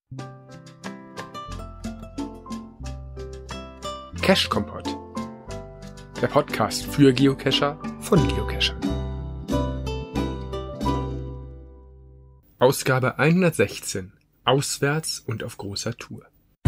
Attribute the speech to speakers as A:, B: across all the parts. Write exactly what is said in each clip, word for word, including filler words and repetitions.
A: Cache-Kompott, der Podcast für Geocacher von Geocachern. Ausgabe hundertsechzehn. Auswärts und auf großer Tour.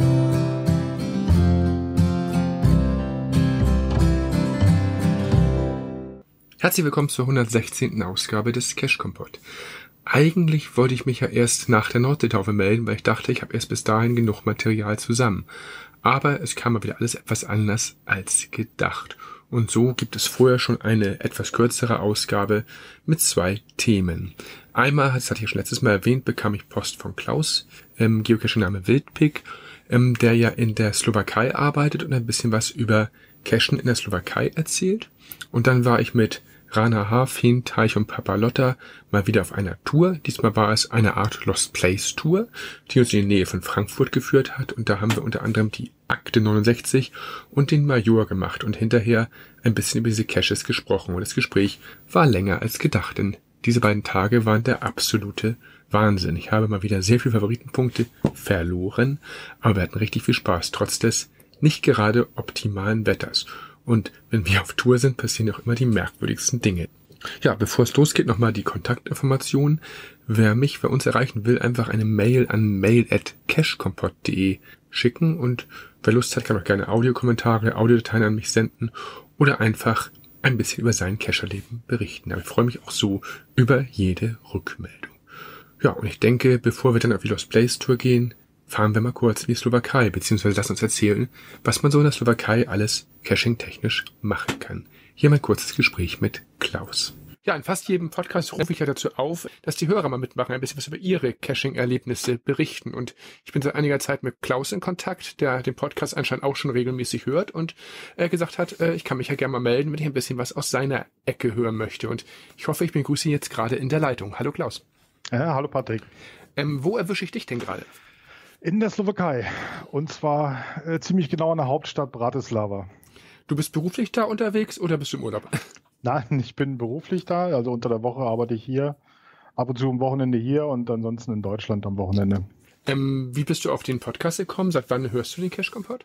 A: Herzlich willkommen zur hundertsechzehnten. Ausgabe des Cache-Kompott. Eigentlich wollte ich mich ja erst nach der Nordseetaufe melden, weil ich dachte, ich habe erst bis dahin genug Material zusammen. Aber es kam mal wieder alles etwas anders als gedacht. Und so gibt es vorher schon eine etwas kürzere Ausgabe mit zwei Themen. Einmal, das hatte ich ja schon letztes Mal erwähnt, bekam ich Post von Klaus, ähm, Geocaching-Name Wildpick, ähm, der ja in der Slowakei arbeitet und ein bisschen was über Cachen in der Slowakei erzählt. Und dann war ich mit Rana H., Feen, Teich und Papa Lotta mal wieder auf einer Tour. Diesmal war es eine Art Lost Place Tour, die uns in die Nähe von Frankfurt geführt hat. Und da haben wir unter anderem die Akte neunundsechzig und den Major gemacht und hinterher ein bisschen über diese Caches gesprochen. Und das Gespräch war länger als gedacht, denn diese beiden Tage waren der absolute Wahnsinn. Ich habe mal wieder sehr viele Favoritenpunkte verloren, aber wir hatten richtig viel Spaß, trotz des nicht gerade optimalen Wetters. Und wenn wir auf Tour sind, passieren auch immer die merkwürdigsten Dinge. Ja, bevor es losgeht, nochmal die Kontaktinformationen. Wer mich bei uns erreichen will, einfach eine Mail an mail at cachekompott punkt de schicken und wer Lust hat, kann auch gerne Audiokommentare, Audiodateien an mich senden oder einfach ein bisschen über sein Cacherleben berichten. Aber ich freue mich auch so über jede Rückmeldung. Ja, und ich denke, bevor wir dann auf die Lost Place Tour gehen, fahren wir mal kurz in die Slowakei, beziehungsweise lassen uns erzählen, was man so in der Slowakei alles caching-technisch machen kann. Hier mal ein kurzes Gespräch mit Klaus. Ja, in fast jedem Podcast rufe ich ja dazu auf, dass die Hörer mal mitmachen, ein bisschen was über ihre Caching-Erlebnisse berichten. Und ich bin seit einiger Zeit mit Klaus in Kontakt, der den Podcast anscheinend auch schon regelmäßig hört und er gesagt hat, äh, ich kann mich ja gerne mal melden, wenn ich ein bisschen was aus seiner Ecke hören möchte. Und ich hoffe, ich begrüße ihn jetzt gerade in der Leitung. Hallo Klaus.
B: Ja, hallo Patrick.
A: Ähm, wo erwische ich dich denn gerade?
B: In der Slowakei. Und zwar äh, ziemlich genau in der Hauptstadt Bratislava.
A: Du bist beruflich da unterwegs oder bist du im Urlaub?
B: Nein, ich bin beruflich da. Also unter der Woche arbeite ich hier. Ab und zu am Wochenende hier und ansonsten in Deutschland am Wochenende.
A: Ähm, wie bist du auf den Podcast gekommen? Seit wann hörst du den Cache-Kompott?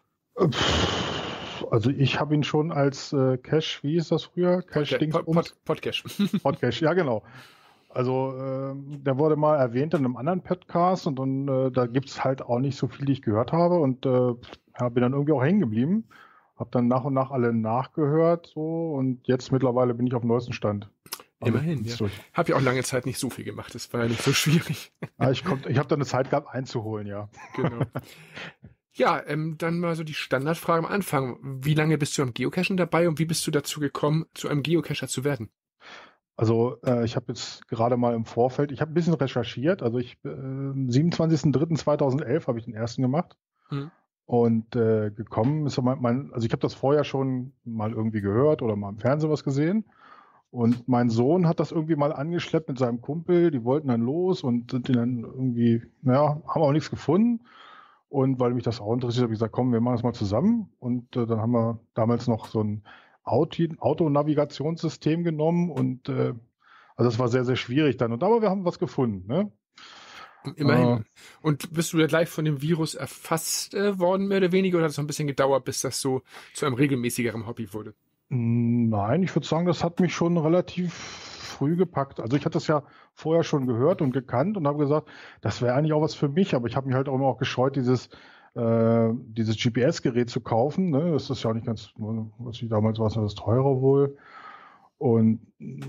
B: Also ich habe ihn schon als äh, Cache, wie ist das früher? Cache Dings
A: Pod, Pod, Podcache.
B: Podcache, ja genau. Also äh, der wurde mal erwähnt in einem anderen Podcast und dann, äh, da gibt es halt auch nicht so viel, die ich gehört habe und äh, ja, bin dann irgendwie auch hängen geblieben. Habe dann nach und nach alle nachgehört so und jetzt mittlerweile bin ich auf dem neuesten Stand.
A: Immerhin, ja. Habe ja auch lange Zeit nicht so viel gemacht, das war ja nicht so schwierig.
B: Ja, ich komm, ich habe dann eine Zeit gehabt einzuholen, ja.
A: Genau. Ja, ähm, dann mal so die Standardfrage am Anfang. Wie lange bist du am Geocachen dabei und wie bist du dazu gekommen, zu einem Geocacher zu werden?
B: Also äh, ich habe jetzt gerade mal im Vorfeld, ich habe ein bisschen recherchiert, also ich äh, siebenundzwanzigsten dritten zweitausendelf habe ich den ersten gemacht hm. und äh, gekommen ist mein, mein, also ich habe das vorher schon mal irgendwie gehört oder mal im Fernsehen was gesehen und mein Sohn hat das irgendwie mal angeschleppt mit seinem Kumpel, die wollten dann los und sind dann irgendwie, naja, haben auch nichts gefunden und weil mich das auch interessiert, habe ich gesagt, komm, wir machen das mal zusammen und äh, dann haben wir damals noch so ein Autonavigationssystem genommen und äh, also das war sehr, sehr schwierig dann. Und aber wir haben was gefunden, ne?
A: Immerhin. Äh, und bist du da gleich von dem Virus erfasst äh, worden, mehr oder weniger, oder hat es noch ein bisschen gedauert, bis das so zu einem regelmäßigeren Hobby wurde?
B: Nein, ich würde sagen, das hat mich schon relativ früh gepackt. Also ich hatte das ja vorher schon gehört und gekannt und habe gesagt, das wäre eigentlich auch was für mich, aber ich habe mich halt auch immer auch gescheut, dieses dieses G P S-Gerät zu kaufen. Ne? Das ist ja auch nicht ganz, was ich damals war, das teurer wohl. Und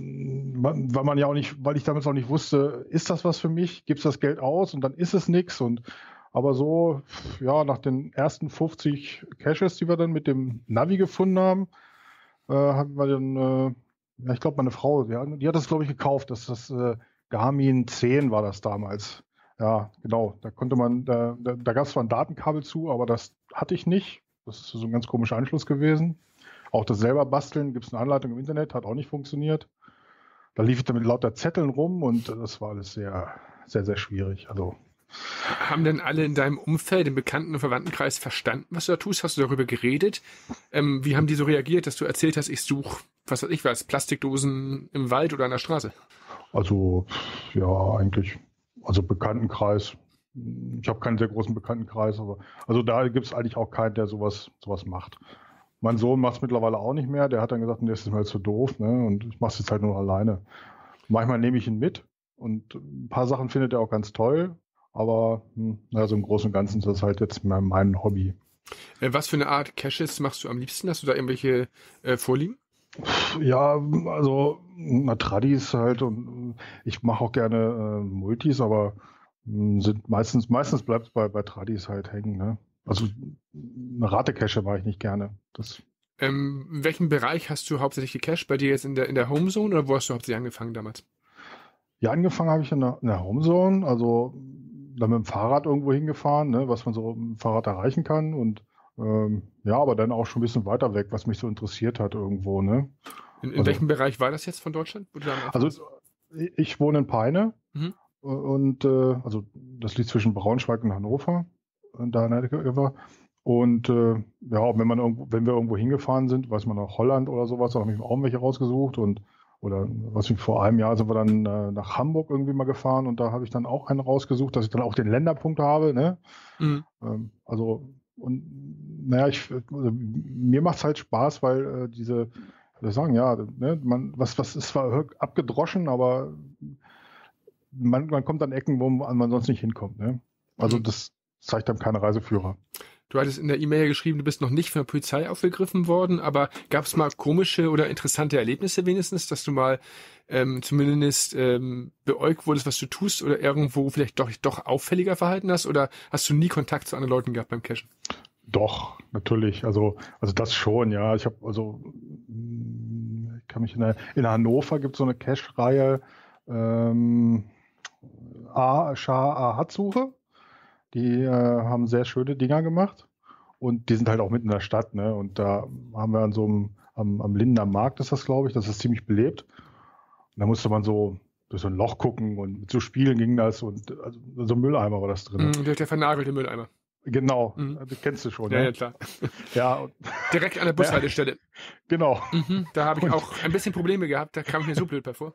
B: weil man ja auch nicht, weil ich damals auch nicht wusste, ist das was für mich? Gibt es das Geld aus? Und dann ist es nichts. Und aber so, ja, nach den ersten fünfzig Caches, die wir dann mit dem Navi gefunden haben, äh, haben wir dann, äh, ja, ich glaube, meine Frau, ja, die hat das, glaube ich, gekauft. Das ist das äh, Garmin zehn war das damals. Ja, genau. Da konnte man, da, da, da gab es zwar ein Datenkabel zu, aber das hatte ich nicht. Das ist so ein ganz komischer Anschluss gewesen. Auch das selber basteln, gibt es eine Anleitung im Internet, hat auch nicht funktioniert. Da lief ich dann mit lauter Zetteln rum und das war alles sehr, sehr, sehr schwierig. Also
A: haben denn alle in deinem Umfeld, im Bekannten- und Verwandtenkreis verstanden, was du da tust? Hast du darüber geredet? Ähm, wie haben die so reagiert, dass du erzählt hast, ich suche, was weiß ich was, Plastikdosen im Wald oder an der Straße?
B: Also, ja, eigentlich, also Bekanntenkreis, Ich habe keinen sehr großen Bekanntenkreis, aber also da gibt es eigentlich auch keinen, der sowas, sowas macht. Mein Sohn macht es mittlerweile auch nicht mehr. Der hat dann gesagt, nee, das ist mir halt zu doof, ne? Und ich mache es jetzt halt nur alleine. Manchmal nehme ich ihn mit und ein paar Sachen findet er auch ganz toll, aber hm, naja, so im Großen und Ganzen ist das halt jetzt mein, mein Hobby.
A: Äh, was für eine Art Caches machst du am liebsten? Hast du da irgendwelche äh, Vorlieben?
B: Ja, also na, Tradis halt und ich mache auch gerne äh, Multis, aber mh, sind meistens meistens bleibt es bei bei Tradis halt hängen, ne? Also eine Ratecache mache ich nicht gerne. Das
A: Ähm, in welchem Bereich hast du hauptsächlich gecached? Bei dir jetzt in der in der Homezone oder wo hast du hauptsächlich angefangen damals?
B: ja, angefangen habe ich in der, in der Homezone, also dann mit dem Fahrrad irgendwo hingefahren, ne, was man so mit dem Fahrrad erreichen kann und ähm, ja, aber dann auch schon ein bisschen weiter weg, was mich so interessiert hat irgendwo, ne?
A: In, in
B: Also,
A: welchem Bereich war das jetzt von Deutschland? Wo du da am Anfang
B: also
A: warst?
B: ich wohne in Peine
A: Mhm.
B: und äh, also das liegt zwischen Braunschweig und Hannover, und da in der Ecke war. Und äh, ja, wenn man irgendwo, wenn wir irgendwo hingefahren sind, weiß man nach Holland oder sowas, dann habe ich mir auch welche rausgesucht und oder was ich vor einem Jahr sind wir dann äh, nach Hamburg irgendwie mal gefahren und da habe ich dann auch einen rausgesucht, dass ich dann auch den Länderpunkt habe, ne?
A: Mhm.
B: Ähm, also und naja, ich also, mir macht's halt Spaß, weil äh, diese, wie soll ich sagen, ja, ne, man, was, was ist zwar abgedroschen, aber man, man kommt an Ecken, wo man sonst nicht hinkommt, ne? Also
A: Mhm.
B: das zeigt dann keine Reiseführer.
A: Du hattest in der E-Mail geschrieben, du bist noch nicht von der Polizei aufgegriffen worden, aber gab es mal komische oder interessante Erlebnisse wenigstens, dass du mal ähm, zumindest ähm, beäugt wurdest, was du tust oder irgendwo vielleicht doch, doch auffälliger verhalten hast oder hast du nie Kontakt zu anderen Leuten gehabt beim Cashen?
B: Doch, natürlich. Also, also das schon, ja. Ich habe also, mh, ich kann mich in der, in Hannover gibt es so eine Cache-Reihe, ähm, A, Schah-A-Hat-Suche. Die äh, haben sehr schöne Dinger gemacht und die sind halt auch mitten in der Stadt, ne? Und da haben wir an so einem, am, am Lindener Markt ist das, glaube ich, das ist ziemlich belebt. Und da musste man so durch so ein Loch gucken und mit so Spielen ging das und also, so ein Mülleimer war das drin.
A: Mhm, der, der vernagelte Mülleimer.
B: Genau,
A: Mhm.
B: das kennst du schon,
A: Ja,
B: ne?
A: ja, klar.
B: Ja, und,
A: Direkt an der Bushaltestelle.
B: genau.
A: Mhm, da habe ich
B: Und,
A: auch ein bisschen Probleme gehabt, da kam ich mir so blöd bei vor.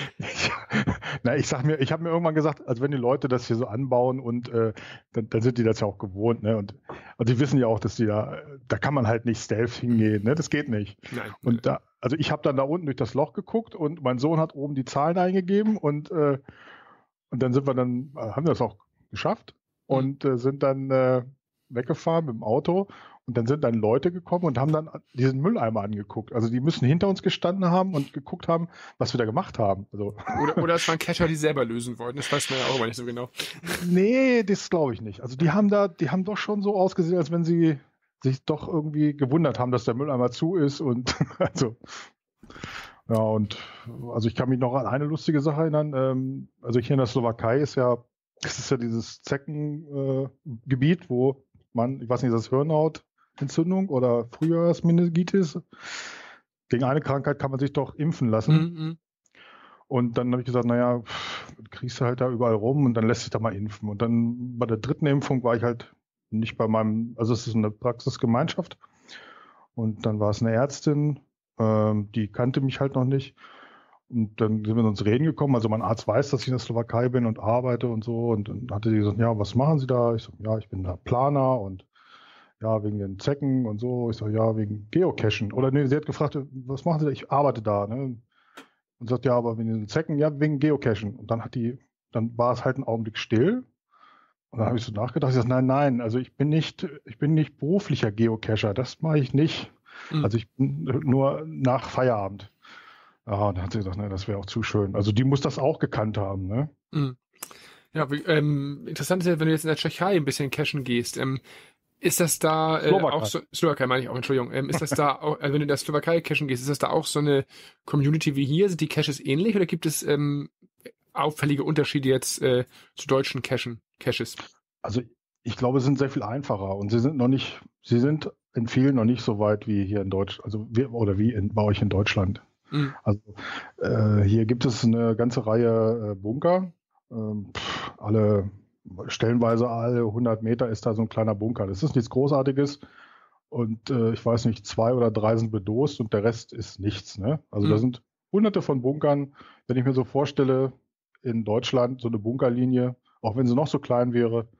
B: na, ich sag mir, ich habe mir irgendwann gesagt, also wenn die Leute das hier so anbauen und äh, dann, dann sind die das ja auch gewohnt, ne? Und, und die wissen ja auch, dass die da, da kann man halt nicht stealth hingehen, ne? Das geht nicht.
A: Nein.
B: Und da, also ich habe dann da unten durch das Loch geguckt und mein Sohn hat oben die Zahlen eingegeben und äh, und dann sind wir dann, haben wir das auch geschafft und äh, sind dann äh, weggefahren mit dem Auto und dann sind dann Leute gekommen und haben dann diesen Mülleimer angeguckt. Also die müssen hinter uns gestanden haben und geguckt haben, was wir da gemacht haben. Also
A: Oder, oder es waren Cacher, die selber lösen wollten. Das weiß man ja auch immer nicht so genau.
B: nee, das glaube ich nicht. Also die haben da, die haben doch schon so ausgesehen, als wenn sie sich doch irgendwie gewundert haben, dass der Mülleimer zu ist und also ja und also ich kann mich noch an eine lustige Sache erinnern. Ähm, also hier in der Slowakei ist ja, das ist ja dieses Zeckengebiet, äh, wo man, ich weiß nicht, ist das Hirnhautentzündung oder Frühjahrsmeningitis? Gegen eine Krankheit kann man sich doch impfen lassen.
A: Mhm.
B: Und dann habe ich gesagt, naja, pff, kriegst du halt da überall rum und dann lässt sich da mal impfen. Und dann bei der dritten Impfung war ich halt nicht bei meinem, also es ist eine Praxisgemeinschaft. Und dann war es eine Ärztin, ähm, die kannte mich halt noch nicht. Und dann sind wir uns reden gekommen. Also mein Arzt weiß, dass ich in der Slowakei bin und arbeite und so. Und dann hatte sie gesagt, ja, was machen Sie da? Ich so, ja, ich bin da Planer und ja, wegen den Zecken und so. Ich so, ja, wegen Geocachen. Oder nee, sie hat gefragt, was machen Sie da? Ich arbeite da, ne? Und sagt, ja, aber wegen den Zecken, ja, wegen Geocachen. Und dann hat die, dann war es halt einen Augenblick still. Und dann habe ich so nachgedacht, ich sag, nein, nein, also ich bin nicht, ich bin nicht beruflicher Geocacher, das mache ich nicht.
A: Mhm.
B: Also ich bin nur nach Feierabend. Ja, und dann hat sie gesagt, ne, das wäre auch zu schön. Also die muss das auch gekannt haben, ne?
A: Mhm. Ja, wie, ähm, interessant ist ja, wenn du jetzt in der Tschechei ein bisschen cashen gehst, ähm, ist das da äh,
B: Slowakei.
A: auch so, Slowakei meine ich auch, Entschuldigung, ähm, ist das da auch, also wenn du in der Slowakei cashen gehst, ist das da auch so eine Community wie hier? Sind die Caches ähnlich oder gibt es ähm, auffällige Unterschiede jetzt äh, zu deutschen Cachen, Caches?
B: Also ich glaube, es sind sehr viel einfacher und sie sind noch nicht, sie sind in vielen noch nicht so weit wie hier in Deutschland, also wir, oder wie in, bei euch in Deutschland.
A: Mhm.
B: Also äh, hier gibt es eine ganze Reihe äh, Bunker, ähm, pff, alle stellenweise alle hundert Meter ist da so ein kleiner Bunker. Das ist nichts Großartiges und äh, ich weiß nicht, zwei oder drei sind bedost und der Rest ist nichts. Ne? Also
A: Mhm.
B: da sind hunderte von Bunkern. Wenn ich mir so vorstelle, in Deutschland so eine Bunkerlinie, auch wenn sie noch so klein wäre,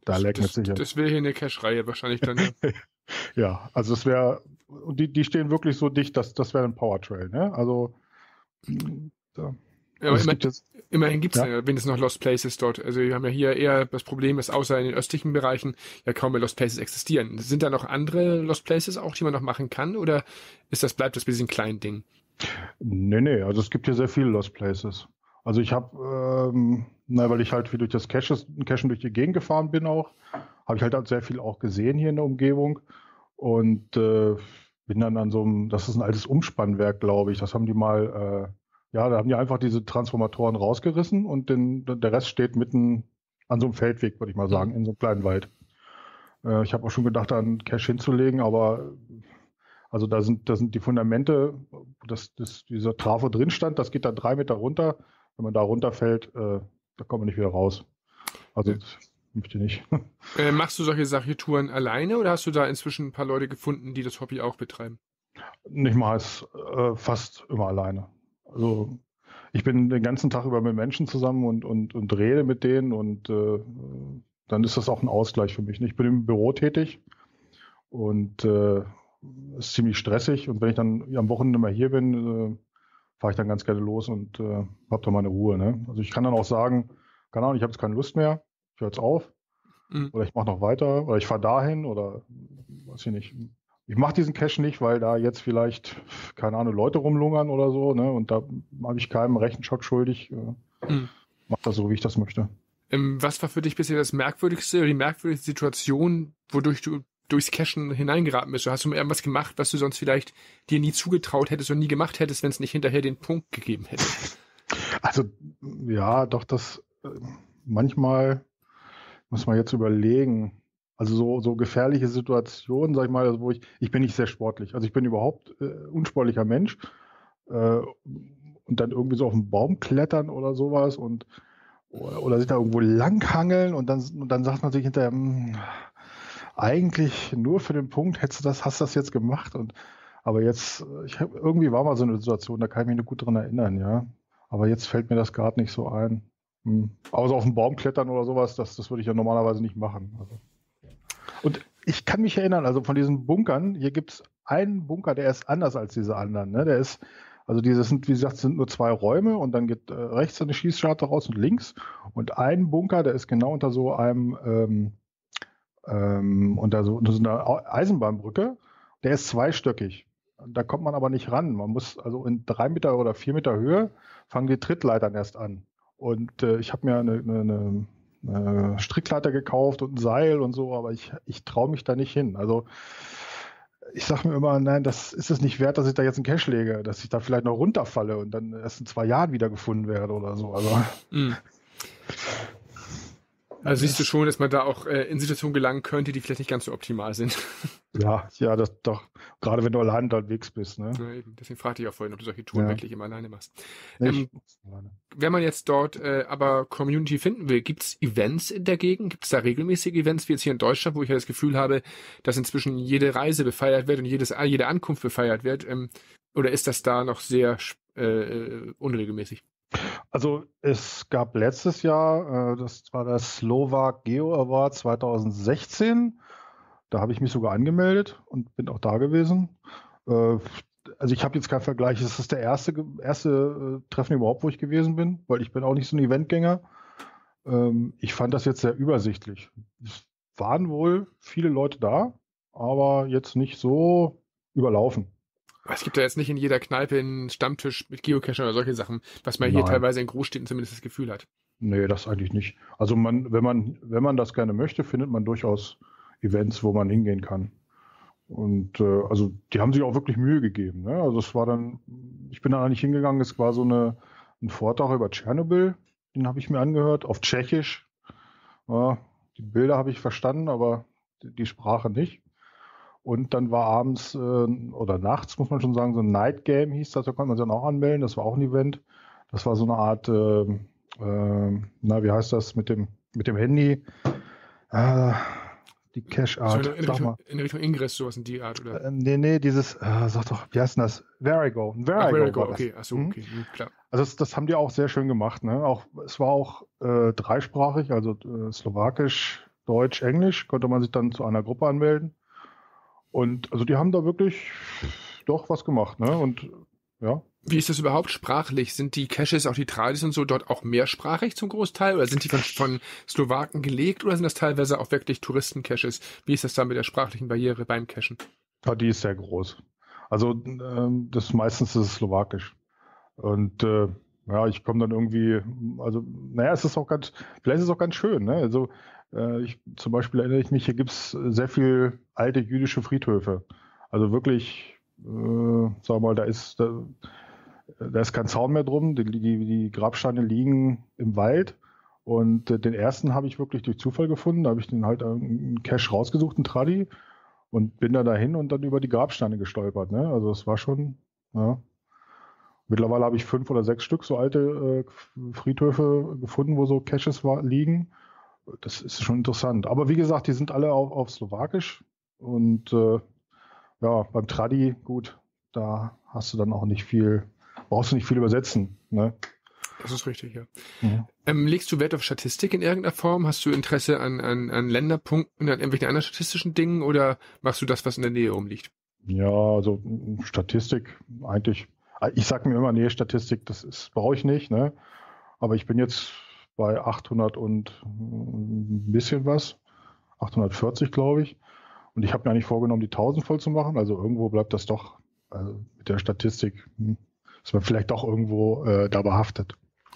B: Da lag mit
A: Das,
B: Sicherheit.
A: das wäre hier eine Cache-Reihe wahrscheinlich dann. Ja,
B: Ja, also es wäre, und die, die stehen wirklich so dicht, dass das wäre ein Powertrail, ne? Also, mh, da.
A: Ja,
B: Also
A: aber
B: es
A: immer,
B: gibt jetzt,
A: immerhin gibt es
B: ja,
A: ja wenigstens noch Lost Places dort. Also wir haben ja hier eher das Problem, dass außer in den östlichen Bereichen ja kaum mehr Lost Places existieren. Sind da noch andere Lost Places auch, die man noch machen kann? Oder ist das, bleibt das bei diesen kleinen Dingen?
B: nee, nee, also es gibt hier sehr viele Lost Places. Also ich habe, ähm, na, weil ich halt viel durch das Caches, Cachen durch die Gegend gefahren bin auch, habe ich halt, halt sehr viel auch gesehen hier in der Umgebung und äh, bin dann an so einem, das ist ein altes Umspannwerk, glaube ich, das haben die mal, äh, ja, da haben die einfach diese Transformatoren rausgerissen und den, der Rest steht mitten an so einem Feldweg, würde ich mal sagen,
A: Mhm.
B: in so einem kleinen Wald. Äh, ich habe auch schon gedacht, da einen Cache hinzulegen, aber also da sind, da sind die Fundamente, wo das, das, dieser Trafo drin stand, das geht dann drei Meter runter. Wenn man da runterfällt, äh, da kommt man nicht wieder raus. Also
A: Ja.
B: das möchte ich nicht.
A: Äh, machst du solche Sache-Touren alleine oder hast du da inzwischen ein paar Leute gefunden, die das Hobby auch betreiben?
B: Ich mache es äh, fast immer alleine. Also ich bin den ganzen Tag über mit Menschen zusammen und, und, und rede mit denen und äh, dann ist das auch ein Ausgleich für mich. Ich bin im Büro tätig und äh, ist ziemlich stressig und wenn ich dann am Wochenende mal hier bin, äh, fahre ich dann ganz gerne los und äh, habe da meine Ruhe. Ne? Also ich kann dann auch sagen, keine Ahnung, ich habe jetzt keine Lust mehr, ich höre jetzt auf
A: Mhm.
B: oder ich mache noch weiter oder ich fahre dahin oder weiß ich nicht. Ich mache diesen Cache nicht, weil da jetzt vielleicht, keine Ahnung, Leute rumlungern oder so, ne? Und da habe ich keinem Rechenschaft schuldig. Äh,
A: Mhm.
B: mach das so, wie ich das möchte.
A: Ähm, was war für dich bisher das Merkwürdigste oder die merkwürdigste Situation, wodurch du durchs Cachen hineingeraten bist? Oder hast du mal irgendwas gemacht, was du sonst vielleicht dir nie zugetraut hättest und nie gemacht hättest, wenn es nicht hinterher den Punkt gegeben hätte?
B: Also ja, doch das äh, manchmal muss man jetzt überlegen. Also so, so gefährliche Situationen, sag ich mal, also wo ich, ich bin nicht sehr sportlich. Also ich bin überhaupt äh, unsportlicher Mensch. Äh, und dann irgendwie so auf den Baum klettern oder sowas und oder, oder sich da irgendwo langhangeln und dann, und dann sagt man sich hinterher, mh, eigentlich nur für den Punkt hättest du das, hast du das jetzt gemacht und aber jetzt, ich hab, irgendwie war mal so eine Situation, da kann ich mich nur gut dran erinnern, ja. Aber jetzt fällt mir das gerade nicht so ein. Hm. Aber so auf den Baum klettern oder sowas, das, das würde ich ja normalerweise nicht machen. Also. Und ich kann mich erinnern, also von diesen Bunkern, hier gibt es einen Bunker, der ist anders als diese anderen. Ne? Der ist, also diese sind, wie gesagt, sind nur zwei Räume und dann geht äh, rechts eine Schießscharte raus und links. Und ein Bunker, der ist genau unter so einem, ähm, ähm, unter, so, unter so einer Eisenbahnbrücke, der ist zweistöckig. Da kommt man aber nicht ran. Man muss also in drei Meter oder vier Meter Höhe fangen die Trittleitern erst an. Und äh, ich habe mir eine, eine, eine Strickleiter gekauft und ein Seil und so, aber ich, ich traue mich da nicht hin. Also ich sage mir immer, nein, das ist es nicht wert, dass ich da jetzt einen Cache lege, dass ich da vielleicht noch runterfalle und dann erst in zwei Jahren wieder gefunden werde oder so. Also,
A: Mm. Also siehst du schon, dass man da auch äh, in Situationen gelangen könnte, die vielleicht nicht ganz so optimal sind.
B: ja, ja, das doch, gerade wenn du allein unterwegs bist, ne?
A: Ja, eben. Deswegen fragte ich auch vorhin, ob du solche Touren
B: Ja.
A: wirklich immer alleine machst.
B: Nicht?
A: Ähm, wenn man jetzt dort äh, aber Community finden will, gibt's Events in der Gegend? Gibt's da regelmäßige Events wie jetzt hier in Deutschland, wo ich ja das Gefühl habe, dass inzwischen jede Reise befeiert wird und jedes, jede Ankunft befeiert wird? Ähm, oder ist das da noch sehr äh, unregelmäßig?
B: Also es gab letztes Jahr, äh, das war der Slovak Geo Award zwanzig sechzehn. Da habe ich mich sogar angemeldet und bin auch da gewesen. Äh, also ich habe jetzt keinen Vergleich. Es ist der erste, erste äh, Treffen überhaupt, wo ich gewesen bin, weil ich bin auch nicht so ein Eventgänger. Ähm, ich fand das jetzt sehr übersichtlich. Es waren wohl viele Leute da, aber jetzt nicht so überlaufen.
A: Es gibt ja jetzt nicht in jeder Kneipe einen Stammtisch mit Geocachern oder solche Sachen, was man hier
B: Nein.
A: teilweise in Großstädten zumindest das Gefühl hat.
B: Nee, das eigentlich nicht. Also man, wenn man, wenn man das gerne möchte, findet man durchaus Events, wo man hingehen kann. Und äh, also die haben sich auch wirklich Mühe gegeben. Ne? Also es war dann, ich bin da eigentlich hingegangen, es war so eine, ein Vortrag über Tschernobyl, den habe ich mir angehört, auf Tschechisch. Ja, die Bilder habe ich verstanden, aber die, die Sprache nicht. Und dann war abends äh, oder nachts, muss man schon sagen, so ein Night Game hieß das, da konnte man sich dann auch anmelden, das war auch ein Event. Das war so eine Art, äh, äh, na, wie heißt das, mit dem, mit dem Handy, äh, die Cache-Art.
A: So in, in, Richtung, in Richtung Ingress, sowas in die Art, oder?
B: Äh, nee, nee, dieses, äh, sag doch, wie heißt denn das? Verigo. Verigo,
A: Ach, Verigo,
B: war das.
A: okay, ach so,
B: Mhm.
A: okay, hm, klar.
B: Also das, das haben die auch sehr schön gemacht. Ne? Auch, es war auch äh, dreisprachig, also äh, Slowakisch, Deutsch, Englisch, konnte man sich dann zu einer Gruppe anmelden. Und also die haben da wirklich doch was gemacht, ne? Und ja.
A: Wie ist das überhaupt sprachlich? Sind die Caches, auch die Tradis und so, dort auch mehrsprachig zum Großteil? Oder sind die von, von Slowaken gelegt? Oder sind das teilweise auch wirklich Touristen-Caches? Wie ist das da mit der sprachlichen Barriere beim Cachen?
B: Ja, die ist sehr groß. Also ähm, das meistens ist es slowakisch. Und äh, ja, ich komme dann irgendwie, also naja, es ist auch ganz, vielleicht ist es auch ganz schön, ne? Also äh, ich zum Beispiel erinnere ich mich, hier gibt's sehr viel alte jüdische Friedhöfe. Also wirklich, äh, sag mal, da ist da, da ist kein Zaun mehr drum, die, die, die Grabsteine liegen im Wald. Und äh, den ersten habe ich wirklich durch Zufall gefunden. Da habe ich den halt einen Cache rausgesucht, einen Tradi, und bin da dahin und dann über die Grabsteine gestolpert. Ne? Also es war schon, ja. Mittlerweile habe ich fünf oder sechs Stück so alte äh, Friedhöfe gefunden, wo so Caches war, liegen. Das ist schon interessant. Aber wie gesagt, die sind alle auf, auf Slowakisch. Und äh, ja, beim Tradi, gut, da hast du dann auch nicht viel, brauchst du nicht viel übersetzen. Ne?
A: Das ist richtig, ja.
B: Mhm.
A: Ähm, legst du Wert auf Statistik in irgendeiner Form? Hast du Interesse an, an, an Länderpunkten, an irgendwelchen anderen statistischen Dingen oder machst du das, was in der Nähe rumliegt?
B: Ja, also Statistik eigentlich. Ich sag mir immer, nee, Statistik, das ist, brauche ich nicht, ne? Aber ich bin jetzt bei achthundert und ein bisschen was, achthundertvierzig, glaube ich. Und ich habe mir eigentlich vorgenommen, die tausend voll zu machen. Also irgendwo bleibt das doch, also mit der Statistik, hm, ist man vielleicht doch irgendwo äh, da behaftet.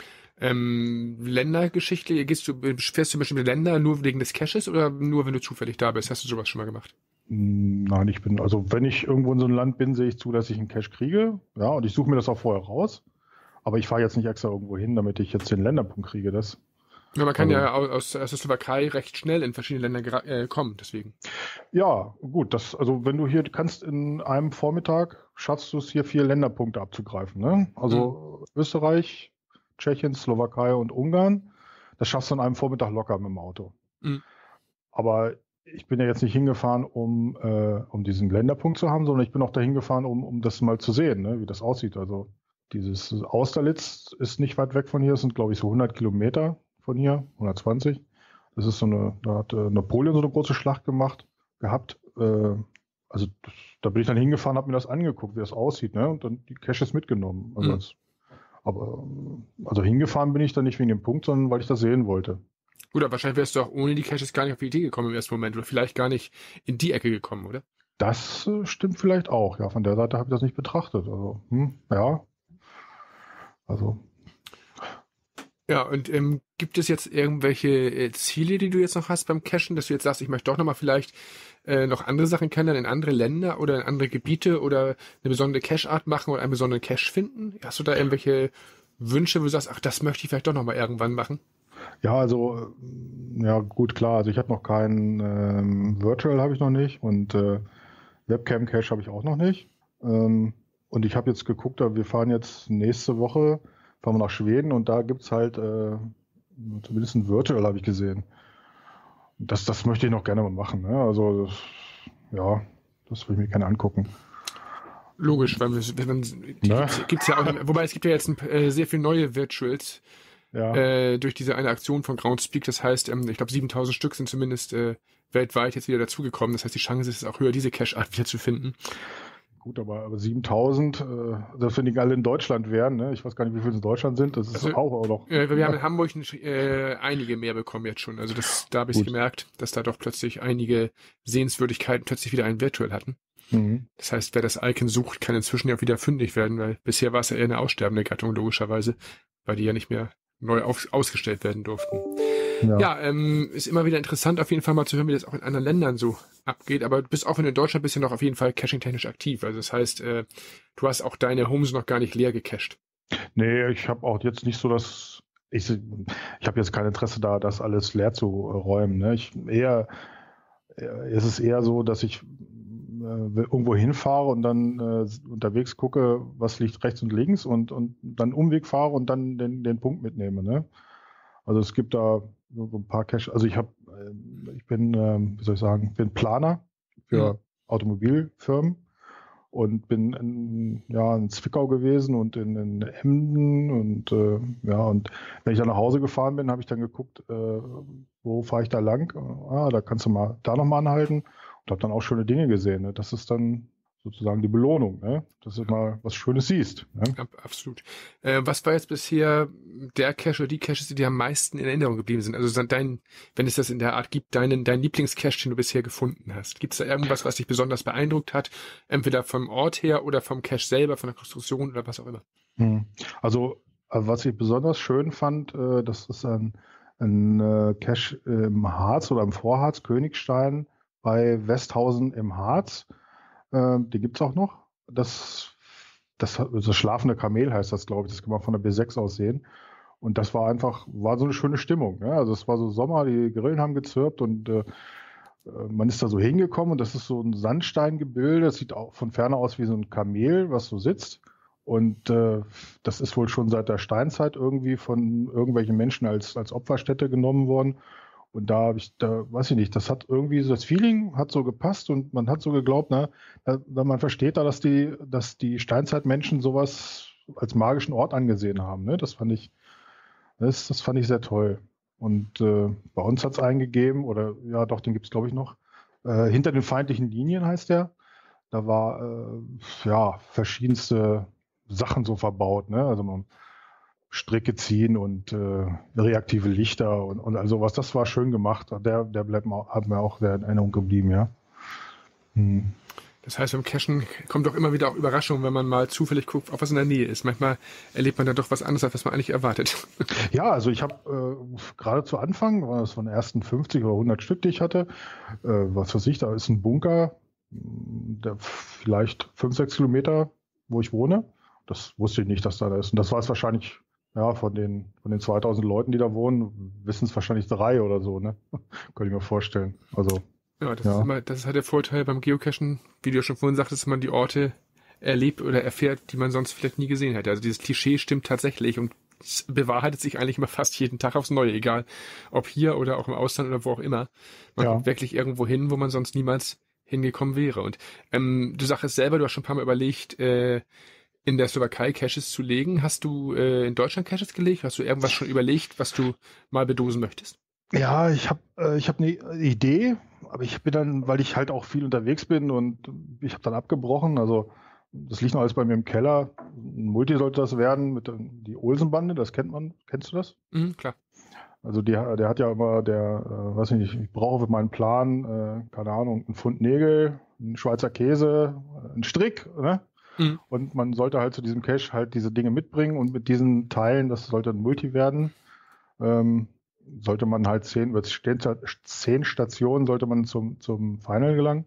A: Ähm, Ländergeschichte, gehst du, fährst du bestimmte Länder nur wegen des Caches oder nur, wenn du zufällig da bist? Hast du sowas schon mal gemacht?
B: Nein, ich bin, also wenn ich irgendwo in so einem Land bin, sehe ich zu, dass ich einen Cache kriege. Ja, und ich suche mir das auch vorher raus. Aber ich fahre jetzt nicht extra irgendwo hin, damit ich jetzt den Länderpunkt kriege. Das.
A: Ja, man kann
B: also,
A: ja aus, aus der Slowakei recht schnell in verschiedene Länder äh, kommen, deswegen.
B: Ja, gut, das, also wenn du hier kannst in einem Vormittag, schaffst du es hier vier Länderpunkte abzugreifen. Ne? Also mhm. Österreich, Tschechien, Slowakei und Ungarn. Das schaffst du in einem Vormittag locker mit dem Auto. Mhm. Aber ich bin ja jetzt nicht hingefahren, um, äh, um diesen Länderpunkt zu haben, sondern ich bin auch dahin gefahren, um, um das mal zu sehen, ne, wie das aussieht. Also dieses Austerlitz ist nicht weit weg von hier, das sind glaube ich so hundert Kilometer von hier, hundertzwanzig. Das ist so eine, da hat äh, Napoleon so eine große Schlacht gemacht, gehabt. Äh, also das, da bin ich dann hingefahren, habe mir das angeguckt, wie das aussieht, ne, und dann die Caches mitgenommen. Also, mhm. das, aber also hingefahren bin ich dann nicht wegen dem Punkt, sondern weil ich das sehen wollte.
A: Gut, aber wahrscheinlich wärst du auch ohne die Caches gar nicht auf die Idee gekommen im ersten Moment oder vielleicht gar nicht in die Ecke gekommen, oder?
B: Das äh, stimmt vielleicht auch, ja. Von der Seite habe ich das nicht betrachtet. Also, hm, ja. Also.
A: Ja, und ähm, gibt es jetzt irgendwelche äh, Ziele, die du jetzt noch hast beim Cachen, dass du jetzt sagst, ich möchte doch nochmal vielleicht äh, noch andere Sachen kennenlernen, in andere Länder oder in andere Gebiete oder eine besondere Cache-Art machen oder einen besonderen Cache finden? Hast du da irgendwelche Wünsche, wo du sagst, ach, das möchte ich vielleicht doch nochmal irgendwann machen?
B: Ja, also, ja, gut, klar. Also ich habe noch keinen ähm, Virtual habe ich noch nicht und äh, Webcam Cache habe ich auch noch nicht. Ähm, und ich habe jetzt geguckt, wir fahren jetzt nächste Woche, fahren wir nach Schweden und da gibt's halt äh, zumindest ein Virtual, habe ich gesehen. Das, das möchte ich noch gerne mal machen. Ne? Also, das, ja, das will ich mir gerne angucken.
A: Logisch, weil wenn man die ne? gibt's, gibt's ja auch, wobei es gibt ja jetzt ein, äh, sehr viele neue Virtuals. Ja. Äh, durch diese eine Aktion von Groundspeak, das heißt, ähm, ich glaube siebentausend Stück sind zumindest äh, weltweit jetzt wieder dazugekommen, das heißt, die Chance ist auch höher, diese Cache-Art wieder zu finden.
B: Gut, aber, aber siebentausend, äh, das wenn die alle in Deutschland wären, ne? Ich weiß gar nicht, wie viele es in Deutschland sind, das ist also, auch, auch noch.
A: Äh, wir ja. haben in Hamburg äh, einige mehr bekommen jetzt schon, also das, da habe ich gemerkt, dass da doch plötzlich einige Sehenswürdigkeiten plötzlich wieder ein Virtual hatten. Mhm. Das heißt, wer das Icon sucht, kann inzwischen ja wieder fündig werden, weil bisher war es ja eher eine aussterbende Gattung, logischerweise, weil die ja nicht mehr neu auf, ausgestellt werden durften. Ja, ja ähm, ist immer wieder interessant, auf jeden Fall mal zu hören, wie das auch in anderen Ländern so abgeht. Aber du bist auch, wenn du in Deutschland bist, ja noch auf jeden Fall caching-technisch aktiv. Also das heißt, äh, du hast auch deine Homes noch gar nicht leer gecached.
B: Nee, ich habe auch jetzt nicht so das, ich, ich habe jetzt kein Interesse da, das alles leer zu räumen. Ne? Ich eher, es ist eher so, dass ich äh, irgendwo hinfahre und dann äh, unterwegs gucke, was liegt rechts und links und, und dann Umweg fahre und dann den, den Punkt mitnehme. Ne? Also es gibt da so ein paar Cache, also ich habe, ich bin, äh, wie soll ich sagen, bin Planer für mhm. Automobilfirmen und bin in, ja, in Zwickau gewesen und in, in Emden und äh, ja, und wenn ich dann nach Hause gefahren bin, habe ich dann geguckt, äh, wo fahre ich da lang? Ah, da kannst du mal da nochmal anhalten und habe dann auch schöne Dinge gesehen. Ne? Das ist dann sozusagen die Belohnung, ne? Dass du mal was Schönes siehst. Ne?
A: Ja, absolut. Äh, was war jetzt bisher der Cache oder die Caches, die dir am meisten in Erinnerung geblieben sind? Also dein, wenn es das in der Art gibt, deinen, dein Lieblingscache, den du bisher gefunden hast. Gibt es da irgendwas, was dich besonders beeindruckt hat? Entweder vom Ort her oder vom Cache selber, von der Konstruktion oder was auch immer?
B: Hm. Also, äh, was ich besonders schön fand, äh, das ist ein, ein äh, Cache im Harz oder im Vorharz, Königstein bei Westhausen im Harz. Äh, die gibt's auch noch. Das, das, das schlafende Kamel heißt das, glaube ich. Das kann man von der B sechs aus sehen. Und das war einfach, war so eine schöne Stimmung. Ne? Also es war so Sommer, die Grillen haben gezirpt und äh, man ist da so hingekommen und das ist so ein Sandsteingebilde. Das sieht auch von ferne aus wie so ein Kamel, was so sitzt. Und äh, das ist wohl schon seit der Steinzeit irgendwie von irgendwelchen Menschen als, als Opferstätte genommen worden. Und da habe ich, da weiß ich nicht, das hat irgendwie so, das Feeling hat so gepasst und man hat so geglaubt, na, da, man versteht da, dass die, dass die Steinzeitmenschen sowas als magischen Ort angesehen haben. Ne? Das fand ich, das, das fand ich sehr toll. Und äh, bei uns hat es eingegeben, oder ja doch, den gibt es glaube ich noch. Äh, hinter den feindlichen Linien heißt der. Da war äh, ja verschiedenste Sachen so verbaut, ne? Also man Stricke ziehen und äh, reaktive Lichter und, und also was, das war schön gemacht. Der, der bleibt mir, hat mir auch sehr in Erinnerung geblieben, ja. Hm.
A: Das heißt, beim Cachen kommt doch immer wieder auch Überraschungen, wenn man mal zufällig guckt, ob was in der Nähe ist. Manchmal erlebt man dann doch was anderes, als was man eigentlich erwartet.
B: Ja, also ich habe äh, gerade zu Anfang, war das von den ersten fünfzig oder hundert Stück, die ich hatte, äh, was weiß ich, da ist ein Bunker, der vielleicht fünf, sechs Kilometer, wo ich wohne. Das wusste ich nicht, dass da da ist. Und das war es wahrscheinlich, ja, von den, von den zweitausend Leuten, die da wohnen, wissen es wahrscheinlich drei oder so, ne? Könnte ich mir vorstellen. Also.
A: Ja, das
B: Ja.
A: ist immer, das ist halt der Vorteil beim Geocachen, wie du ja schon vorhin sagtest, dass man die Orte erlebt oder erfährt, die man sonst vielleicht nie gesehen hätte. Also dieses Klischee stimmt tatsächlich und es bewahrheitet sich eigentlich immer fast jeden Tag aufs Neue, egal ob hier oder auch im Ausland oder wo auch immer. Man
B: Ja.
A: kommt wirklich irgendwo hin, wo man sonst niemals hingekommen wäre. Und ähm, du sagst es selber, du hast schon ein paar Mal überlegt, äh, in der Slowakei Caches zu legen. Hast du äh, in Deutschland Caches gelegt? Hast du irgendwas schon überlegt, was du mal bedosen möchtest?
B: Ja, ich habe äh, ich hab eine Idee, aber ich bin dann, weil ich halt auch viel unterwegs bin und ich habe dann abgebrochen. Also das liegt noch alles bei mir im Keller. Ein Multi sollte das werden mit den- die Olsenbande, das kennt man. Kennst du das?
A: Mhm, klar.
B: Also die, der hat ja immer, der, äh, weiß ich nicht, ich brauche für meinen Plan, äh, keine Ahnung, einen Pfund Nägel, einen Schweizer Käse, äh, einen Strick, ne?
A: Mhm.
B: Und man sollte halt zu diesem Cache halt diese Dinge mitbringen und mit diesen Teilen, das sollte ein Multi werden, ähm, sollte man halt zehn, wird stehen, zehn Stationen sollte man zum, zum Final gelangen.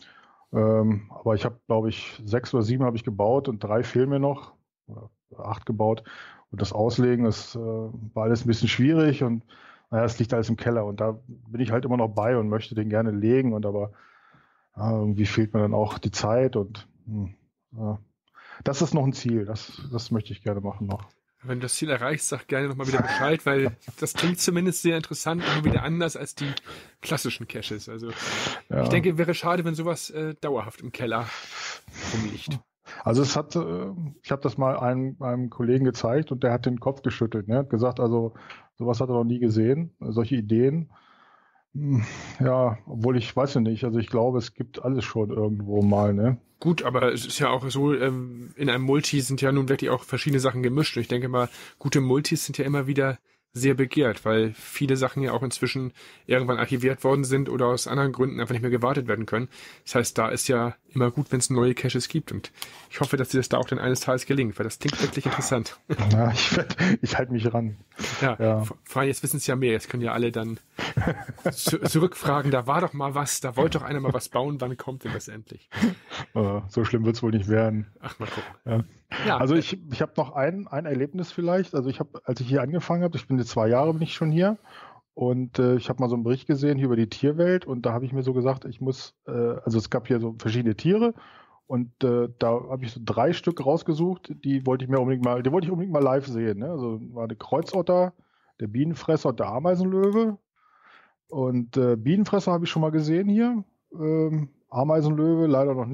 B: Ähm, aber ich habe, glaube ich, sechs oder sieben habe ich gebaut und drei fehlen mir noch, oder acht gebaut. Und das Auslegen, das äh, war alles ein bisschen schwierig und naja, es liegt alles im Keller und da bin ich halt immer noch bei und möchte den gerne legen und aber ja, irgendwie fehlt mir dann auch die Zeit und hm, ja. Das ist noch ein Ziel, das, das möchte ich gerne machen noch.
A: Wenn du das Ziel erreichst, sag gerne nochmal wieder Bescheid, weil das klingt zumindest sehr interessant und wieder anders als die klassischen Caches. Also
B: Ja.
A: ich denke, wäre schade, wenn sowas äh, dauerhaft im Keller rumliegt.
B: Also es hat, äh, ich habe das mal einem, einem Kollegen gezeigt und der hat den Kopf geschüttelt. Ne? Hat gesagt, also sowas hat er noch nie gesehen, solche Ideen. Hm, ja, obwohl ich weiß ja nicht, also ich glaube, es gibt alles schon irgendwo mal, ne?
A: Gut, aber es ist ja auch so, ähm, in einem Multi sind ja nun wirklich auch verschiedene Sachen gemischt. Und ich denke mal, gute Multis sind ja immer wieder sehr begehrt, weil viele Sachen ja auch inzwischen irgendwann archiviert worden sind oder aus anderen Gründen einfach nicht mehr gewartet werden können. Das heißt, da ist ja immer gut, wenn es neue Caches gibt und ich hoffe, dass dir das da auch dann eines Tages gelingt, weil das klingt wirklich interessant.
B: Ja, ich, ich halte mich ran.
A: Ja,
B: Ja.
A: vor allem jetzt wissen es ja mehr, jetzt können ja alle dann zu, zurückfragen, da war doch mal was, da wollte doch einer mal was bauen, wann kommt denn das endlich?
B: Äh, so schlimm wird's wohl nicht werden.
A: Ach, mal gucken.
B: Ja.
A: Ja,
B: Also ich, ich habe noch ein, ein Erlebnis vielleicht. Also ich habe, als ich hier angefangen habe, ich bin jetzt zwei Jahre bin ich schon hier und äh, ich habe mal so einen Bericht gesehen hier über die Tierwelt und da habe ich mir so gesagt, ich muss, äh, also es gab hier so verschiedene Tiere und äh, da habe ich so drei Stück rausgesucht, die wollte ich mir unbedingt mal, die wollte ich unbedingt mal live sehen. Ne? Also war der Kreuzotter, der Bienenfresser und der Ameisenlöwe. Und äh, Bienenfresser habe ich schon mal gesehen hier, ähm, Ameisenlöwe leider noch nicht.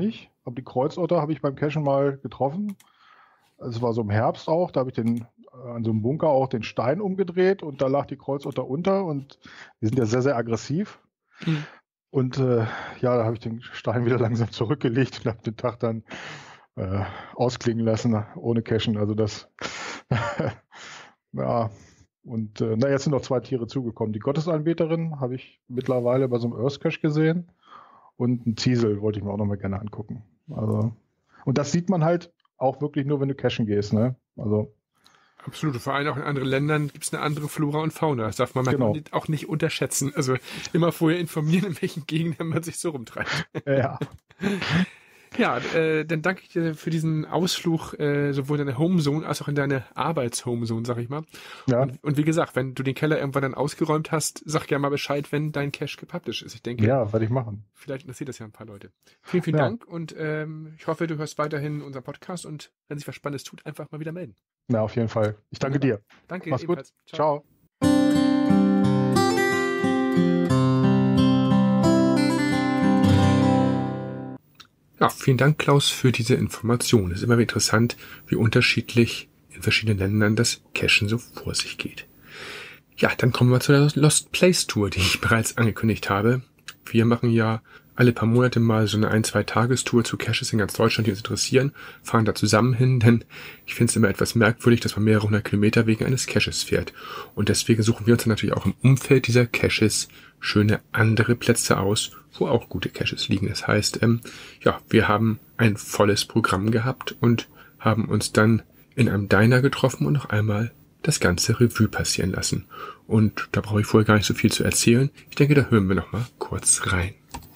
B: aber die Kreuzotter habe ich beim Cashen mal getroffen. Es war so im Herbst auch, da habe ich den an so einem Bunker auch den Stein umgedreht und da lag die Kreuzotter unter und die sind ja sehr, sehr aggressiv. Mhm. Und äh, ja, da habe ich den Stein wieder langsam zurückgelegt und habe den Tag dann äh, ausklingen lassen, ohne Cashen. Also das, ja, und äh, na, jetzt sind noch zwei Tiere zugekommen. Die Gottesanbeterin habe ich mittlerweile bei so einem Earth Cache gesehen und ein Ziesel wollte ich mir auch noch mal gerne angucken. Also, und das sieht man halt auch wirklich nur, wenn du cashen gehst, ne? Also
A: absolut. Vor allem auch in anderen Ländern gibt es eine andere Flora und Fauna. Das darf man genau. auch nicht unterschätzen. Also immer vorher informieren, in welchen Gegenden man sich so rumtreibt.
B: Ja.
A: Ja, äh, dann danke ich dir für diesen Ausflug, äh, sowohl in deine Homezone als auch in deine Arbeitshomezone, sag ich mal. Ja. Und, und wie gesagt, wenn du den Keller irgendwann dann ausgeräumt hast, sag gerne mal Bescheid, wenn dein Cache gepublished ist. Ich denke,
B: ja, werde ich machen.
A: Vielleicht interessiert das ja ein paar Leute. Vielen, vielen ja. Dank und ähm, ich hoffe, du hörst weiterhin unseren Podcast und wenn sich was Spannendes tut, einfach mal wieder melden.
B: Na, auf jeden Fall. Ich danke dir.
A: Danke.
B: Mach's ebenfalls. Gut. Ciao. Ciao.
A: Ja, vielen Dank, Klaus, für diese Information. Es ist immer wieder interessant, wie unterschiedlich in verschiedenen Ländern das Cachen so vor sich geht. Ja, dann kommen wir zu der Lost Place Tour, die ich bereits angekündigt habe. Wir machen ja alle paar Monate mal so eine ein-, zwei-Tagestour zu Caches in ganz Deutschland, die uns interessieren, fahren da zusammen hin, denn ich finde es immer etwas merkwürdig, dass man mehrere hundert Kilometer wegen eines Caches fährt. Und deswegen suchen wir uns dann natürlich auch im Umfeld dieser Caches schöne andere Plätze aus, wo auch gute Caches liegen. Das heißt, ähm, ja, wir haben ein volles Programm gehabt und haben uns dann in einem Diner getroffen und noch einmal das ganze Revue passieren lassen. Und da brauche ich vorher gar nicht so viel zu erzählen. Ich denke, da hören wir noch mal kurz rein.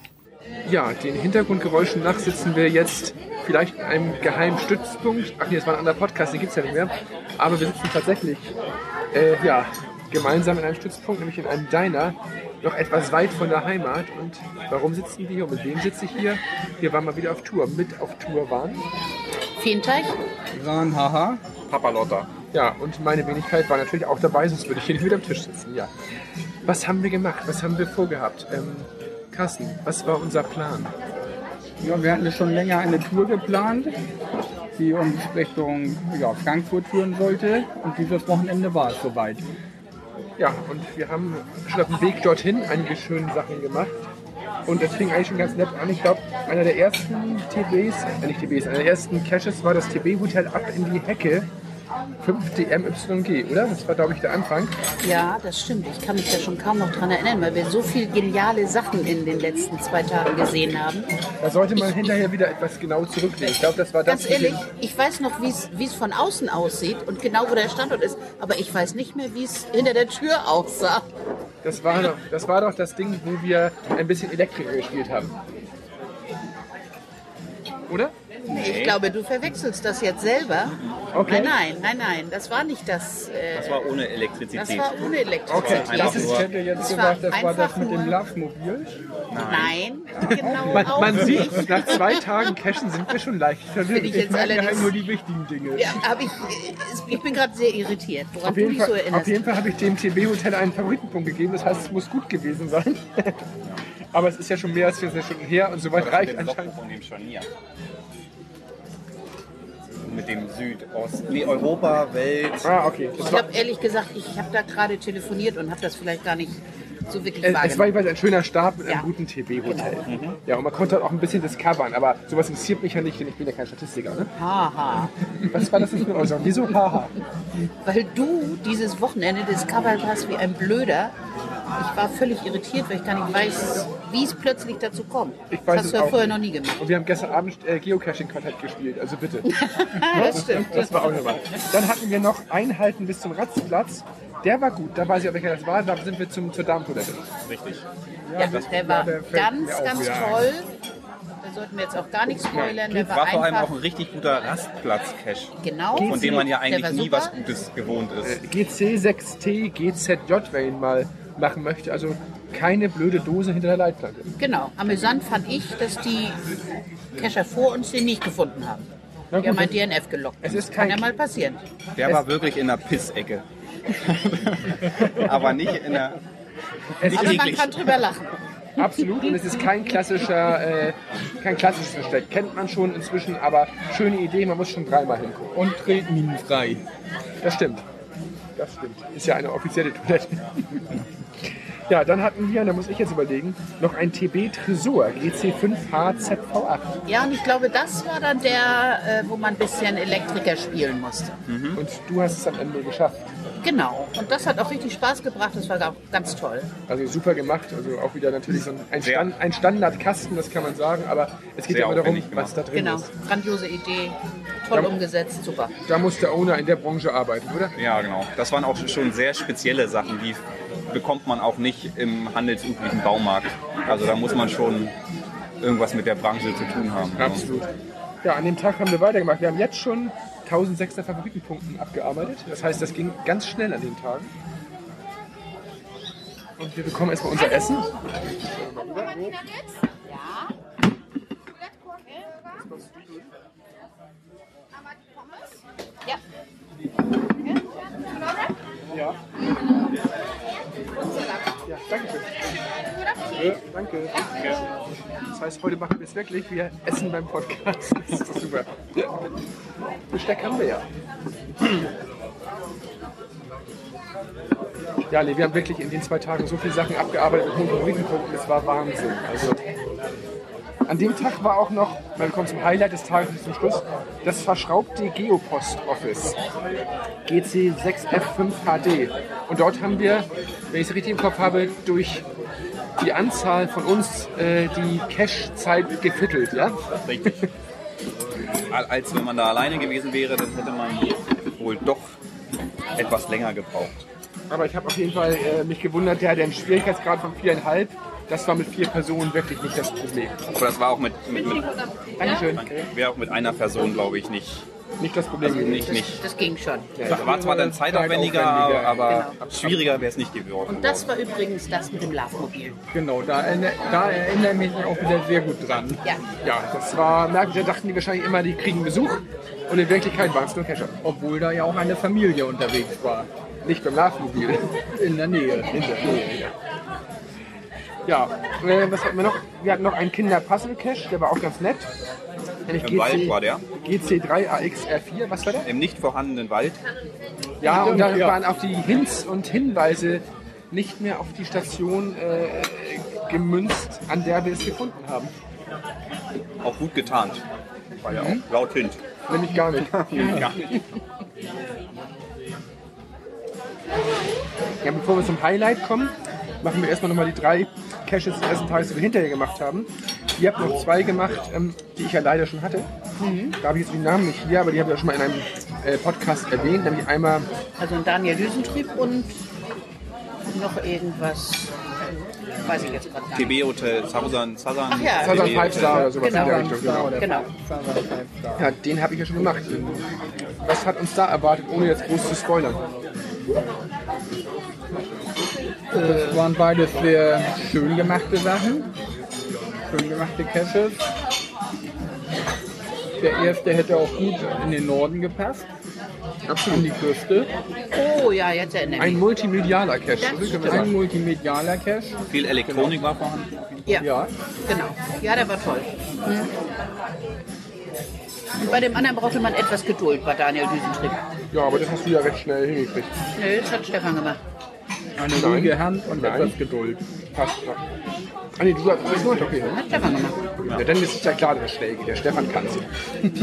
A: Ja, den Hintergrundgeräuschen nach sitzen wir jetzt vielleicht in einem geheimen Stützpunkt. Ach nee, das war ein anderer Podcast, den gibt's ja nicht mehr. Aber wir sitzen tatsächlich äh, ja, gemeinsam in einem Stützpunkt, nämlich in einem Diner, noch etwas weit von der Heimat. Und warum sitzen wir hier und mit wem sitze ich hier? Wir waren mal wieder auf Tour. Mit auf Tour waren
C: Feenteich,
D: Ran, haha,
A: Papa Lotta. Ja, und meine Wenigkeit war natürlich auch dabei, sonst würde ich hier nicht mit am Tisch sitzen. Ja. Was haben wir gemacht? Was haben wir vorgehabt? Ähm, Carsten, was war unser Plan?
D: Ja, wir hatten ja schon länger eine Tour geplant, die uns Richtung ja, Frankfurt führen sollte. Und dieses Wochenende war es soweit.
A: Ja, und wir haben schon auf dem Weg dorthin einige schöne Sachen gemacht. Und das fing eigentlich schon ganz nett an. Ich glaube, einer der ersten T Bs, äh nicht T Bs, einer der ersten Caches war das T B-Hotel ab in die Hecke. fünf D M Y G, oder? Das war, glaube ich, der Anfang.
C: Ja, das stimmt. Ich kann mich da schon kaum noch dran erinnern, weil wir so viele geniale Sachen in den letzten zwei Tagen gesehen haben.
A: Da sollte man
C: ich,
A: hinterher wieder etwas genau zurücklegen. Ich glaube, das war das.
C: Ganz ehrlich, ich weiß noch, wie es von außen aussieht und genau, wo der Standort ist. Aber ich weiß nicht mehr, wie es hinter der Tür aussah.
A: Das war, doch, das war doch das Ding, wo wir ein bisschen Elektriker gespielt haben. Oder?
C: Nee, ich glaube, du verwechselst das jetzt selber.
A: Okay.
C: Nein, nein, nein, nein, das war nicht das. Äh,
E: das war ohne Elektrizität.
C: Das war ohne Elektrizität.
A: Okay, das ist, ich hätte jetzt das gesagt, das war das mit dem Love-Mobil.
C: Nein, genau.
A: Man,
C: auch
A: man
C: nicht.
A: sieht, nach zwei Tagen Cashen sind wir schon leicht verwirrt.
C: Ich, ich meine
A: halt nur die wichtigen Dinge.
C: Ja, aber ich, ich bin gerade sehr irritiert, woran
A: auf
C: du
A: jeden
C: dich
A: Fall,
C: so erinnerst.
A: Auf jeden Fall habe ich dem T B-Hotel einen Favoritenpunkt gegeben. Das heißt, es muss gut gewesen sein. Aber es ist ja schon mehr als vierzehn Stunden her und soweit reicht anscheinend.
E: Von dem Scharnier. Mit dem Südost, nee, Europa, Welt.
A: Ah, okay.
C: Das ich habe ehrlich gesagt, ich habe da gerade telefoniert und habe das vielleicht gar nicht so wirklich
A: es,
C: wahrgenommen.
A: Es war jeweils ein schöner Start mit einem
C: ja.
A: guten T B-Hotel.
C: Genau.
A: Mhm. Ja, und man konnte halt auch ein bisschen discovern, aber sowas interessiert mich ja nicht, denn ich bin ja kein Statistiker. Ne?
C: Haha.
A: Was war das jetzt für eine Äußerung? Wieso haha?
C: Weil du dieses Wochenende discovered hast wie ein Blöder. Ich war völlig irritiert, weil ich gar nicht weiß, wie es plötzlich dazu kommt.
A: Ich weiß
C: das hast
A: es
C: du ja
A: auch
C: vorher
A: nicht.
C: noch nie gemacht.
A: Und wir haben gestern Abend äh, Geocaching-Quartett gespielt, also bitte.
C: Das stimmt.
A: Das war auch nochmal. Dann hatten wir noch Einhalten bis zum Ratzplatz. Der war gut, da weiß ich auch, welcher das war. Da sind wir zum, zur Darmtoilette.
E: Richtig.
C: Ja, das, der war der ganz, ganz toll. Da sollten wir jetzt auch gar nichts spoilern. Der
E: war,
C: war
E: vor allem
C: einfach
E: auch ein richtig guter Rastplatz-Cache.
C: Genau.
E: Von dem man ja eigentlich nie
C: super.
E: was Gutes gewohnt ist.
A: Äh, G C sechs T, G Z J, wer ihn mal machen möchte. Also keine blöde Dose hinter der Leitplanke.
C: Genau. Amüsant fand ich, dass die Cacher vor uns den nicht gefunden haben.
A: Na gut,
C: die haben ein D N F gelockt.
A: Es ist kein
C: Kann ja mal passieren.
E: Der
A: es
E: war wirklich in der Pissecke. Aber nicht in der...
A: Es
C: Aber
A: ist,
C: man kann drüber lachen.
A: Absolut. Und es ist kein klassischer, äh, kein klassisches Versteck. Kennt man schon inzwischen, aber schöne Idee, man muss schon dreimal hingucken.
D: Und tretminenfrei.
A: Das stimmt. Das stimmt. Ist ja eine offizielle Toilette. Ja, dann hatten wir, da muss ich jetzt überlegen, noch ein T B Tresor, G C fünf H Z V acht.
C: Ja, und ich glaube, das war dann der, äh, wo man ein bisschen Elektriker spielen musste.
A: Mhm. Und du hast es am Ende geschafft.
C: Genau. Und das hat auch richtig Spaß gebracht. Das war auch ganz toll.
A: Also super gemacht. Also auch wieder natürlich so ein, Stand, ein Standardkasten, das kann man sagen. Aber es geht ja immer darum, was da drin
C: genau.
A: ist.
C: Genau. Grandiose Idee. Toll
A: da,
C: umgesetzt. Super.
A: Da muss der Owner in der Branche arbeiten, oder?
E: Ja, genau. Das waren auch schon sehr spezielle Sachen, die bekommt man auch nicht im handelsüblichen Baumarkt. Also da muss man schon irgendwas mit der Branche zu tun haben.
A: Absolut. Ja, an dem Tag haben wir weitergemacht. Wir haben jetzt schon tausendsechshundert Favoritenpunkten abgearbeitet. Das heißt, das ging ganz schnell an den Tagen. Und wir bekommen erstmal unser Essen.
C: Ja.
A: Ja. Ja, danke schön. Ja, danke. Das heißt, heute machen wir es wirklich. Wir essen beim Podcast. Das ist super. Besteck haben wir ja. Ja, nee, wir haben wirklich in den zwei Tagen so viele Sachen abgearbeitet mit hohen Favoritenpunkten. Das war Wahnsinn. Also, an dem Tag war auch noch, wir kommen zum Highlight des Tages zum Schluss, das verschraubte Geopost Office. G C sechs F fünf H D. Und dort haben wir, wenn ich es richtig im Kopf habe, durch die Anzahl von uns äh, die Cache-Zeit geviertelt, ja?
E: Richtig. Als wenn man da alleine gewesen wäre, dann hätte man wohl doch etwas länger gebraucht.
A: Aber ich habe auf jeden Fall äh, mich gewundert, der hat einen Schwierigkeitsgrad von viereinhalb. Das war mit vier Personen wirklich nicht das Problem.
E: Aber das war auch mit, mit, mit
A: Dankeschön.
E: wäre auch mit einer Person, glaube ich, nicht.
A: Nicht das Problem.
E: Also nicht,
C: Das,
E: nicht.
C: das ging schon.
E: Das war zwar dann zeitaufwendiger,
A: Zeitaufwendiger,
E: aber
C: genau.
E: schwieriger wäre es nicht geworden.
C: Und das war übrigens das mit dem Laufmobil.
D: Genau, da, erinner- da erinnere ich mich auch wieder sehr gut dran.
C: Ja.
A: Ja, das war merkwürdig. Da dachten die wahrscheinlich immer, die kriegen Besuch. Und in Wirklichkeit waren es nur Cacher.
D: Obwohl da ja auch eine Familie unterwegs war.
A: Nicht beim Laufmobil.
D: In der Nähe.
A: In der Nähe, ja. Ja, äh, was hatten wir noch? Wir hatten noch einen Kinder-Puzzle-Cache, der war auch ganz nett. Nämlich
E: Im Wald war der.
A: G C drei A X R vier, was war der?
E: Im nicht vorhandenen Wald.
A: Ja, und da
D: Ja.
A: waren auch die Hints und Hinweise nicht mehr auf die Station äh, gemünzt, an der wir es gefunden haben.
E: Auch gut getarnt. War ja auch laut Hint.
A: Nämlich gar nicht.
E: Ja.
A: Ja, bevor wir zum Highlight kommen, machen wir erstmal nochmal die drei Caches des ersten Tages, die wir hinterher gemacht haben. Ihr habt noch zwei gemacht, ähm, die ich ja leider schon hatte. Da habe ich jetzt die Namen nicht hier, aber die habe ich ja schon mal in einem äh, Podcast erwähnt. Nämlich einmal
C: Also ein Daniel Düsentrieb und noch irgendwas, weiß ich jetzt gerade gar
E: T
C: nicht.
E: B Hotel, Southern, Southern.
C: Ach ja.
A: Southern
E: T B
A: Five Star oder sowas
C: Genau.
A: in der Richtung. Genau.
C: Genau.
A: Ja, den habe ich ja schon gemacht. Was hat uns da erwartet, ohne jetzt groß zu spoilern?
D: Das waren beides sehr schön gemachte Sachen. Schön gemachte Caches. Der erste hätte auch gut in den Norden gepasst. An die Küste.
C: Oh ja, jetzt erinnere ich
A: Ein
C: mich.
A: multimedialer Cache,
C: Das
A: so können wir
C: stimmt.
D: Ein
A: sagen.
D: multimedialer Cache.
E: Viel Elektronik war vorhanden.
C: Ja,
D: Ja.
C: genau. Ja, der war toll. Und bei dem anderen brauchte man etwas Geduld, bei Daniel Düsentrieb.
A: Ja, aber das hast du ja recht schnell hingekriegt.
C: Nö, das hat Stefan gemacht.
D: Eine
A: Nein.
D: ruhige Hand und
A: Nein.
D: etwas Geduld.
A: Passt. Ja. Ah nee, du hast es gemacht, okay.
C: Hat Stefan gemacht.
A: Ja, dann ist es ja klar, dass es schnell geht. Der Stefan kann es.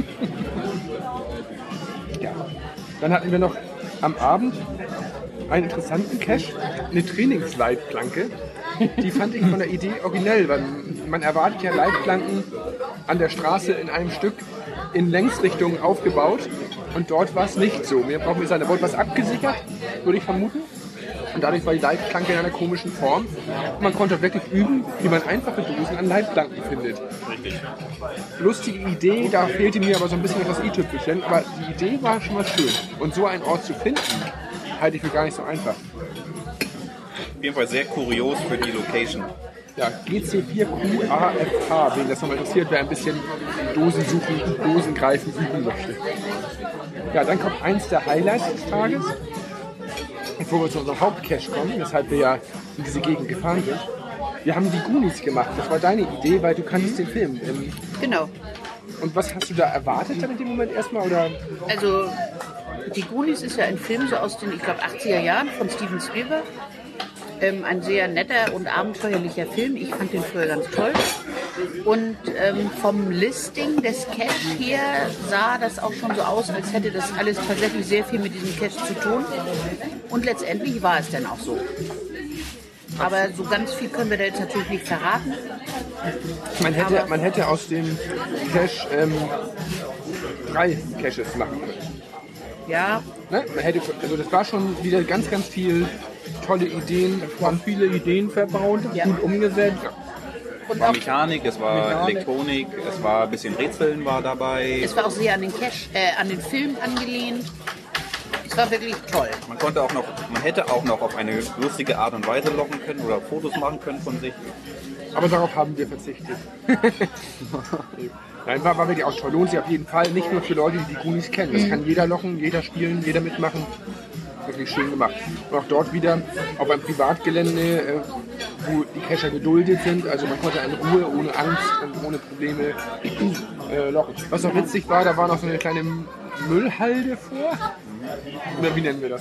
A: Ja. Dann hatten wir noch am Abend einen interessanten Cache, eine Trainingsleitplanke. Die fand ich von der Idee originell, weil man erwartet ja Leitplanken an der Straße in einem Stück in Längsrichtungen aufgebaut und dort war es nicht so. Wir brauchen gesagt, da wurde was abgesichert, würde ich vermuten. Und dadurch war die Leitplanke in einer komischen Form. Und man konnte wirklich üben, wie man einfache Dosen an Leitplanken findet.
E: Richtig.
A: Lustige Idee, da fehlte mir aber so ein bisschen noch das i-Tüpfelchen. Aber die Idee war schon mal schön. Und so einen Ort zu finden, halte ich für gar nicht so einfach.
E: Auf jeden Fall sehr kurios für die Location.
A: Ja, G C vier Q A F H, wen das nochmal interessiert, wer ein bisschen Dosen suchen, Dosen greifen üben möchte. Ja, dann kommt eins der Highlights des Tages. Bevor wir zu unserem Hauptcache kommen, weshalb wir ja in diese Gegend gefahren sind.
F: wir haben die Goonies gemacht. Das war deine Idee, weil du kanntest den Film. Ähm,
C: Genau.
F: Und was hast du da erwartet dann in dem Moment erstmal? Oder?
C: Also, die Goonies ist ja ein Film so aus den, ich glaube, achtziger Jahren von Steven Spielberg. Ähm, ein sehr netter und abenteuerlicher Film. Ich fand den früher ganz toll. Und ähm, vom Listing des Cache her sah das auch schon so aus, als hätte das alles tatsächlich sehr viel mit diesem Cache zu tun. Und letztendlich war es dann auch so. Aber so ganz viel können wir da jetzt natürlich nicht verraten.
F: Man hätte,
C: Aber-
F: man hätte aus dem Cache ähm, drei Caches machen können.
C: Ja,
F: Ne? Man hätte, also das war schon wieder ganz, ganz viel tolle Ideen.
D: Es waren viele Ideen verbaut,
C: Ja.
D: gut umgesetzt.
C: und
E: Es war
C: auch,
E: Mechanik, es war
D: Mechanik.
E: Elektronik, es war ein bisschen Rätseln war dabei.
C: es war auch sehr an den Cache, äh, an den Film angelehnt. Es war wirklich toll.
E: Man konnte auch noch, man hätte auch noch auf eine lustige Art und Weise locken können oder Fotos machen können von sich.
F: Aber darauf haben wir verzichtet. Nein, war, war wirklich auch toll. Lohnt sich auf jeden Fall. Nicht nur für Leute, die die Goonies kennen. Das kann jeder lochen, jeder spielen, jeder mitmachen. Wirklich schön gemacht. Und auch dort wieder auf einem Privatgelände, äh, wo die Cacher geduldet sind. Also man konnte in Ruhe, ohne Angst und ohne Probleme äh, lochen. Was auch witzig war, da war noch so eine kleine Müllhalde vor. Oder wie nennen wir das?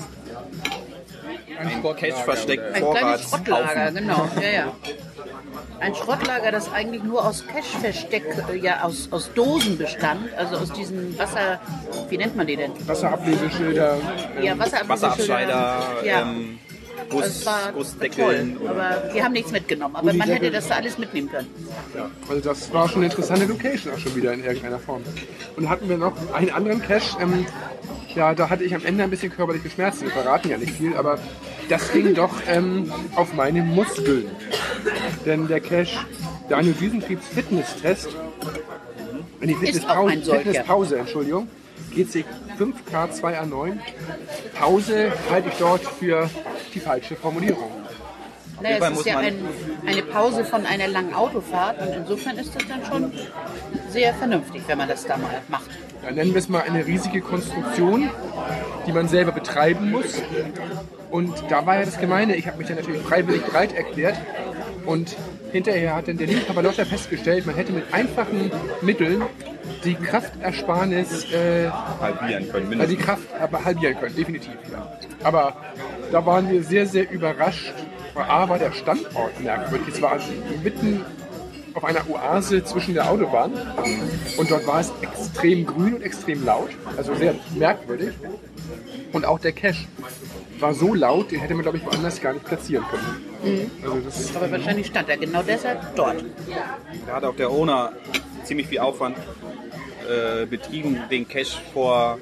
E: Ein Cache versteckt
C: Ein kleines Schrottlager,
E: Vorratshaufen.
C: genau. Ja, ja. Ein Schrottlager, das eigentlich nur aus Cache-Versteck, äh, ja, aus, aus Dosen bestand, also aus diesen Wasser, wie nennt man die denn?
F: Wasserablöseschilder.
C: Ja, Wasserabscheider.
E: Wasserabscheider,
C: Ja,
E: ähm,
C: das
E: Guss,
C: war
E: Gussdeckeln.
C: toll, aber wir haben nichts mitgenommen. Aber man
F: Gullideckel.
C: hätte das da alles mitnehmen können.
F: Ja, also das war schon eine interessante Location auch schon wieder in irgendeiner Form. Und hatten wir noch einen anderen Cache, ähm, ja, da hatte ich am Ende ein bisschen körperliche Schmerzen. Wir verraten ja nicht viel, aber das ging doch ähm, auf meine Muskeln. Denn der Cache, der Daniel Düsentriebs Fitnesstest, äh, die
C: Ist auch ein
F: Fitnesspause,
C: solcher.
F: Fitnesspause, Entschuldigung, G C fünf K zwei A neun. Pause halte ich dort für die falsche Formulierung.
C: Naja,
E: Fall
C: es ist
E: muss
C: ja
E: man-
C: ein, eine Pause von einer langen Autofahrt und insofern ist das dann schon sehr vernünftig, wenn man das da mal macht.
F: Dann nennen wir es mal eine riesige Konstruktion, die man selber betreiben muss. Und da war ja das Gemeine, ich habe mich dann natürlich freiwillig bereit erklärt. Und hinterher hat dann der liebe Papalotta festgestellt, man hätte mit einfachen Mitteln die Kraftersparnis, äh,
E: halbieren können,
F: also die
E: mindestens.
F: Kraft aber halbieren können, definitiv. Ja. Aber da waren wir sehr, sehr überrascht. A, war der Standort merkwürdig. Es war mitten auf einer Oase zwischen der Autobahn und dort war es extrem grün und extrem laut, also sehr merkwürdig. Und auch der Cache war so laut, den hätte man, glaube ich, woanders gar nicht platzieren können. Also das,
C: Aber wahrscheinlich stand er genau deshalb dort.
E: Da hat auch der Owner ziemlich viel Aufwand äh, betrieben, den Cache vor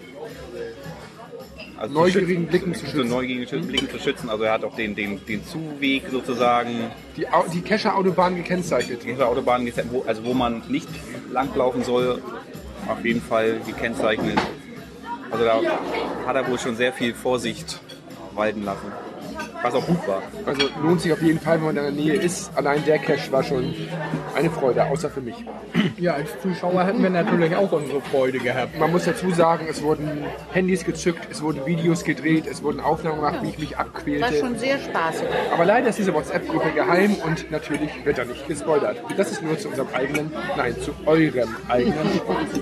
E: also
F: neugierigen Blicken zu
E: zu
F: schützen.
E: neugierigen Blicken zu schützen. Also er hat auch den, den, den Zuweg sozusagen
F: Die, Au- die Cacher-Autobahn gekennzeichnet.
E: dieser Autobahn, gesetzt, wo, also wo man nicht langlaufen soll, auf jeden Fall gekennzeichnet. Also da hat er wohl schon sehr viel Vorsicht walten lassen, was auch gut war.
F: Also lohnt sich auf jeden Fall, wenn man in der Nähe ist. Allein der Cache war schon eine Freude, außer für mich.
D: Ja, als Zuschauer hätten wir natürlich auch unsere Freude gehabt.
F: Man muss dazu sagen, es wurden Handys gezückt, es wurden Videos gedreht, es wurden Aufnahmen gemacht, wie ich mich
C: War
F: abquälte.
C: schon sehr spaßig.
F: Aber leider ist diese WhatsApp-Gruppe geheim und natürlich wird da nicht gespoilert. Das ist nur zu unserem eigenen, nein, zu eurem eigenen Spaß.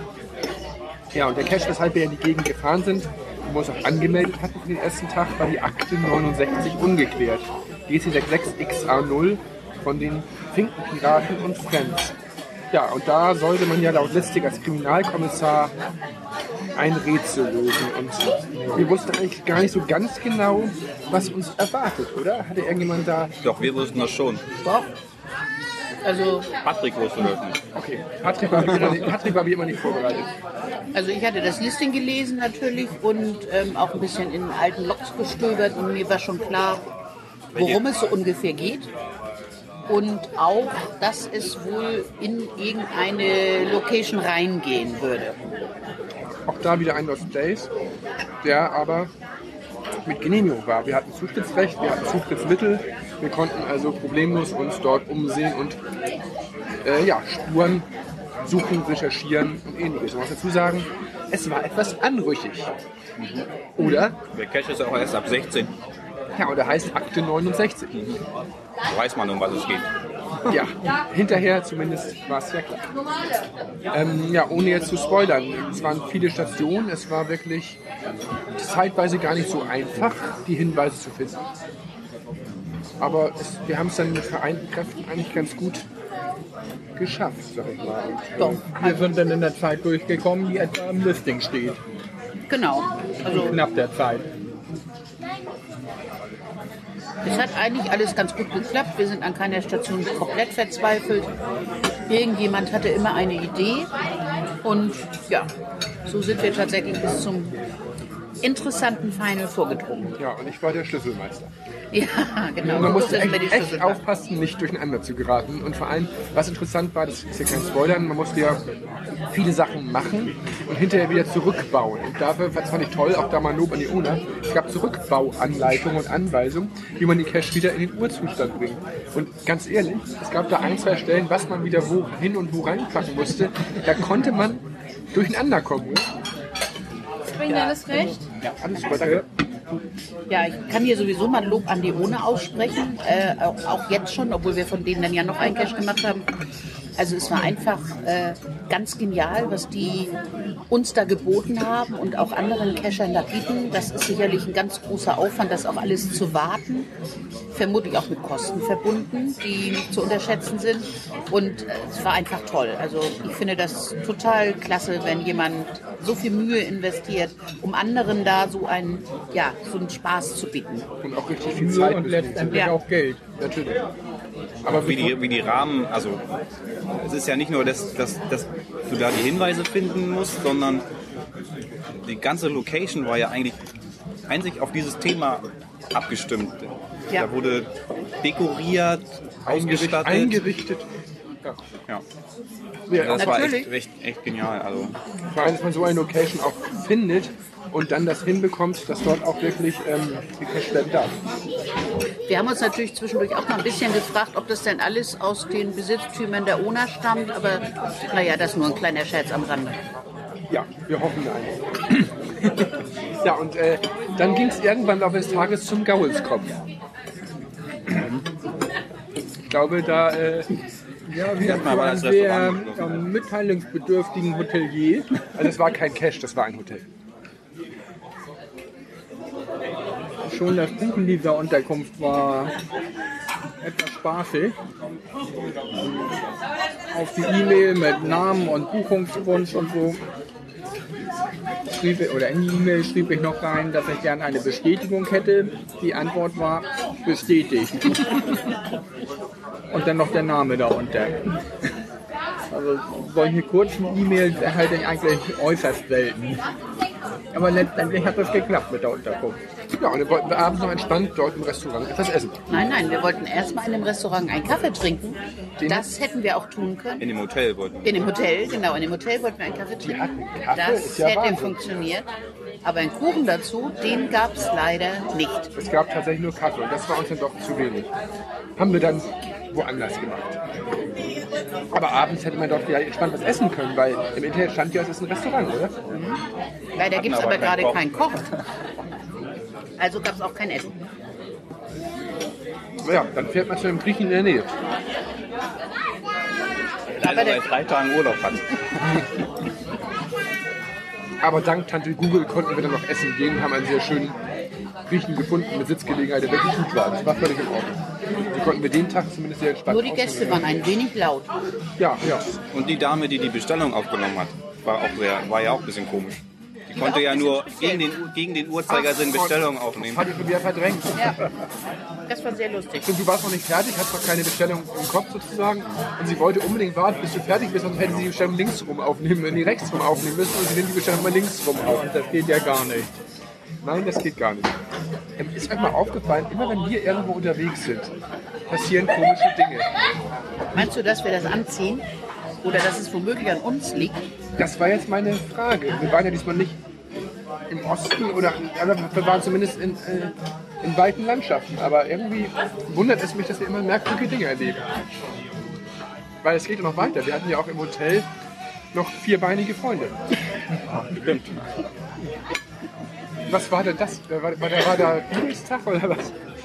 F: Ja, und der Cache, weshalb wir in die Gegend gefahren sind, wo wir uns auch angemeldet hatten für den ersten Tag, war die Akte neunundsechzig ungeklärt. G C sechsundsechzig X A null von den Finkenpiraten und Friends. Ja, und da sollte man ja laut Listig als Kriminalkommissar ein Rätsel lösen. Und wir wussten eigentlich gar nicht so ganz genau, was uns erwartet, oder? Hatte irgendjemand da...
E: Doch, wir wussten das schon.
C: Doch. Also,
E: Patrick wusste das nicht.
F: Okay, Patrick war wie immer nicht, Patrick war wie immer nicht vorbereitet.
C: also ich hatte das Listing gelesen natürlich und ähm, auch ein bisschen in alten Logs gestöbert und mir war schon klar, worum es so ungefähr geht. Und auch, dass es wohl in irgendeine Location reingehen würde.
F: Auch da wieder ein Lost Place, der aber mit Genehmigung war. Wir hatten Zutrittsrecht, wir hatten Zutrittsmittel, wir konnten also problemlos uns dort umsehen und äh, ja, Spuren suchen, recherchieren und ähnliches. Man muss dazu sagen, es war etwas anrüchig. Oder?
E: Der Cache ist auch erst ab sechzehn
F: Ja, und der heißt Akte neunundsechzig.
E: So weiß man, um was es geht.
F: Ja, hinterher zumindest war es ja klar. Ähm, ja, ohne jetzt zu spoilern, es waren viele Stationen, es war wirklich zeitweise gar nicht so einfach, die Hinweise zu finden. Aber es, wir haben es dann mit vereinten Kräften eigentlich ganz gut geschafft, sag ich mal.
D: Doch, wir sind dann in der Zeit durchgekommen, die etwa im Listing steht.
C: Genau. Also
D: Knapp der Zeit.
C: es hat eigentlich alles ganz gut geklappt. Wir sind an keiner Station komplett verzweifelt. Irgendjemand hatte immer eine Idee. Und ja, so sind wir tatsächlich bis zum interessanten Final vorgedrungen.
F: Ja, und ich war der Schlüsselmeister.
C: Ja, genau.
F: Man
C: So
F: musste
C: ist es bei
F: echt,
C: den
F: echt
C: Schlüsseln.
F: aufpassen, nicht durcheinander zu geraten. Und vor allem, was interessant war, das ist ja kein Spoilern, man musste ja viele Sachen machen und hinterher wieder zurückbauen. Und dafür, das fand ich toll, auch da mal Lob an die Ona, es gab Zurückbauanleitungen und Anweisungen, wie man die Cache wieder in den Urzustand bringt. Und ganz ehrlich, es gab da ein, zwei Stellen, was man wieder wo hin und wo reinpacken musste, da konnte man durcheinander kommen.
G: Bringt alles recht?
F: Ja, alles super, danke.
C: Ja, ich kann hier sowieso mal Lob an die Rhone aussprechen, äh, auch, auch jetzt schon, obwohl wir von denen dann ja noch einen Cache gemacht haben. Also es war einfach äh, ganz genial, was die uns da geboten haben und auch anderen Cachern da bieten. Das ist sicherlich ein ganz großer Aufwand, das auch alles zu warten. Vermutlich auch mit Kosten verbunden, die nicht zu unterschätzen sind. Und äh, es war einfach toll. Also ich finde das total klasse, wenn jemand so viel Mühe investiert, um anderen da so einen, ja, so einen Spaß zu bieten.
F: Und auch richtig viel
D: Mühe
F: Zeit.
D: und letztendlich
C: Ja.
D: auch Geld.
F: Natürlich. Aber
E: Wie die, wie die Rahmen, also es ist ja nicht nur, dass, dass, dass du da die Hinweise finden musst, sondern die ganze Location war ja eigentlich einzig auf dieses Thema abgestimmt.
C: Ja.
E: Da wurde dekoriert,
F: eingerichtet.
E: ausgestattet.
F: eingerichtet. Ja.
E: Ja.
F: Ja,
E: Das war
C: Natürlich.
E: echt, echt, echt genial. Also,
F: vor allem, dass man so eine Location auch findet und dann das hinbekommt, dass dort auch wirklich ähm, gecached werden darf.
C: Wir haben uns natürlich zwischendurch auch mal ein bisschen gefragt, ob das denn alles aus den Besitztümern der Ona stammt, aber naja, das ist nur ein kleiner Scherz am Rande.
F: Ja, wir hoffen eigentlich. Ja, und äh, dann ging es irgendwann im Laufe des Tages zum Gaulskopf. Ich glaube, da... Äh,
D: Ja, wir
E: Erstmal war
D: waren
E: das
D: sehr
E: Restaurant
D: ähm, mitteilungsbedürftigen Hotelier.
F: also es war kein Cache, das war ein Hotel.
D: Schon das Buchen dieser Unterkunft war etwas spaßig. Auf die E-Mail mit Namen und Buchungswunsch und so schrieb ich, oder in die E-Mail schrieb ich noch rein, dass ich gerne eine Bestätigung hätte. Die Antwort war bestätigt. Und dann noch der Name darunter. Also solche kurzen E-Mails erhalte ich eigentlich äußerst selten. Aber letztendlich hat das geklappt mit der Unterkunft.
F: Ja, und dann wollten wir abends noch entspannt dort im Restaurant etwas essen.
C: Nein, nein, wir wollten erstmal in dem Restaurant einen Kaffee trinken. Das hätten wir auch tun können.
E: in dem Hotel wollten.
C: In dem Hotel, genau, in dem Hotel wollten wir einen Kaffee trinken.
F: hatten Kaffee?
C: Das
F: Ist ja
C: hätte
F: Wahnsinn.
C: funktioniert. Aber einen Kuchen dazu, den gab es leider nicht.
F: Es gab tatsächlich nur Kaffee und das war uns dann doch zu wenig. Haben wir dann woanders gemacht. Aber abends hätte man doch vielleicht entspannt was essen können, weil im Internet stand ja, es ist ein Restaurant, oder?
C: Leider gibt es
E: aber
C: aber
E: keinen
C: gerade
E: Koch.
C: keinen Koch. Also gab es auch kein Essen.
F: Ja, dann fährt man zu einem Griechen in der Nähe.
E: Der
C: Aber der-
E: seit drei Tagen Urlaub hat.
F: Aber dank Tante Google konnten wir dann noch essen gehen und haben einen sehr schönen Griechen gefunden mit Sitzgelegenheit, der wirklich gut war. Das war völlig in Ordnung. So konnten wir den Tag zumindest sehr entspannt
C: Nur die Gäste
F: ausnehmen.
C: waren ein wenig laut.
F: Ja, ja.
E: Und die Dame, die die Bestellung aufgenommen hat, war, auch sehr, war ja auch ein bisschen komisch. Die konnte
C: auch
E: ja
C: ein
E: nur
C: bisschen
E: gegen den, gegen den Uhrzeigersinn Bestellung aufnehmen.
F: Hatte ich schon wieder verdrängt.
C: Ja, das war sehr lustig.
F: Und du warst noch nicht fertig, hast noch keine Bestellung im Kopf sozusagen. Und sie wollte unbedingt warten, bis du fertig bist, sonst hätte sie die Bestellung links rum aufnehmen, nee, rechts rum aufnehmen müssen. Und sie nimmt die Bestellung mal links rum auf.
D: Und das geht ja gar nicht.
F: Nein, das geht gar nicht. Ähm, Ist euch mal aufgefallen, immer wenn wir irgendwo unterwegs sind, passieren komische Dinge.
C: Meinst du, dass wir das anziehen? Oder dass es womöglich an uns liegt?
F: Das war jetzt meine Frage. Wir waren ja diesmal nicht im Osten oder aber wir waren zumindest in, äh, in weiten Landschaften. Aber irgendwie wundert es mich, dass wir immer merkwürdige Dinge erleben. Weil es geht ja noch weiter. Wir hatten ja auch im Hotel noch vierbeinige Freunde.
E: Stimmt.
F: Was war denn das? War, war, war da Übelstag oder was?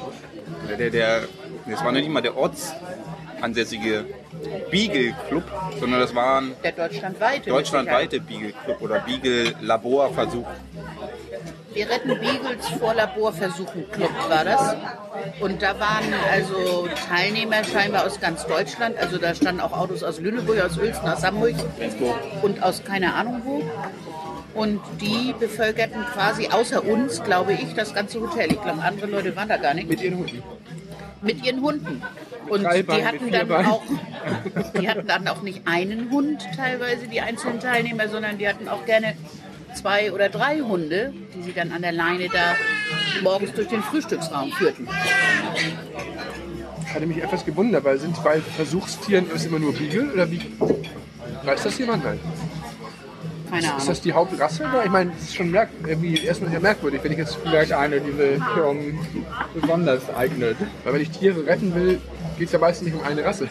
E: der, der, der, das war nicht mal der ortsansässige Beagle Club, sondern das war ein
C: Der deutschlandweite.
E: deutschlandweite Beagle Club oder Beagle Laborversuch.
C: Wir retten Beagles vor Laborversuchen Club war das. Und da waren also Teilnehmer scheinbar aus ganz Deutschland. Also da standen auch Autos aus Lüneburg, aus Uelzen, aus Hamburg und aus keine Ahnung wo. Und die bevölkerten quasi außer uns, glaube ich, das ganze Hotel. Ich glaube, andere Leute waren da gar nicht.
F: Mit ihren Hunden.
C: Mit ihren Hunden. Und
F: Drei
C: die
F: Beine,
C: hatten
F: vier
C: dann
F: Beine.
C: auch, die hatten dann auch nicht einen Hund teilweise, die einzelnen Teilnehmer, sondern die hatten auch gerne zwei oder drei Hunde, die sie dann an der Leine da morgens durch den Frühstücksraum führten.
F: Ich hatte mich etwas gewundert, weil sind bei Versuchstieren ist immer nur Beagle oder wie? Weiß das jemand? Nein.
C: Keine Ahnung.
F: Ist das die Hauptrasse? Oder? Ich meine, das ist schon merk irgendwie erstmal sehr merkwürdig, wenn ich jetzt
D: Vielleicht eine, die sich um, besonders eignet.
F: weil wenn ich Tiere retten will, geht es ja meistens nicht um eine Rasse.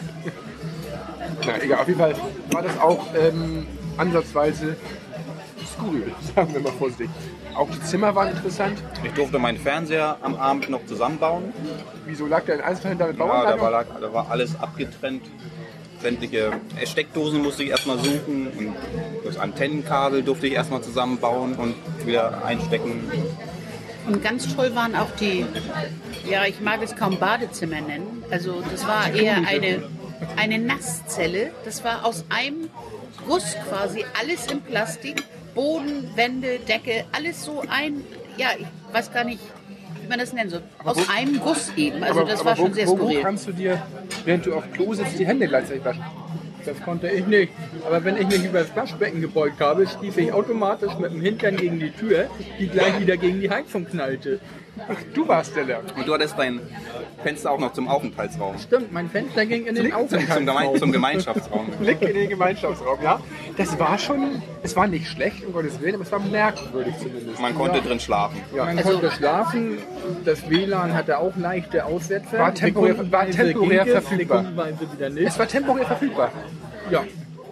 F: Na egal, auf jeden Fall war das auch ähm, ansatzweise skurril, sagen wir mal vorsichtig. Auch die Zimmer waren interessant.
E: Ich durfte meinen Fernseher am Abend noch zusammenbauen.
F: Wieso lag der in Einzelteilen da mit
E: Ja, da
F: Bauanleitung?
E: war, lag- da war alles abgetrennt. Sämtliche Steckdosen musste ich erstmal suchen und das Antennenkabel durfte ich erstmal zusammenbauen und wieder einstecken.
C: Und ganz toll waren auch die, ja, ich mag es kaum Badezimmer nennen. Also das war eher eine, eine Nasszelle. Das war aus einem Guss quasi, alles in Plastik. Boden, Wände, Decke, alles so ein, ja, ich weiß gar nicht, wie man das nennen soll. Aus
F: wo-
C: einem Guss eben. Also
F: aber,
C: das
F: aber
C: war
F: wo,
C: schon sehr
F: wo, wo
C: skurril.
F: kannst du dir, während du auf Klo sitzt, die Hände gleichzeitig waschen?
D: Das konnte ich nicht. Aber wenn ich mich über das Waschbecken gebeugt habe, stieß ich automatisch mit dem Hintern gegen die Tür, die gleich wieder gegen die Heizung knallte.
F: Ach, du warst der Lärm.
E: Und du hattest dein Fenster auch noch zum Aufenthaltsraum.
D: Stimmt, mein Fenster ging in den
E: Zum, zum, Geme
D: Aufenthaltsraum.
E: zum Gemeinschaftsraum.
F: Blick in den Gemeinschaftsraum, ja. Das war schon, es war nicht schlecht, um Gottes Willen, aber es war merkwürdig zumindest.
E: Man konnte drin schlafen.
F: Ja.
D: Man
C: Also-
D: konnte schlafen, das W L A N hatte auch leichte Aussetzer.
F: War temporär- war
D: Sekundenweise
F: temporär
D: ging es,
F: verfügbar.
D: sekundenweise wieder nicht.
F: Es war temporär verfügbar.
D: Ja,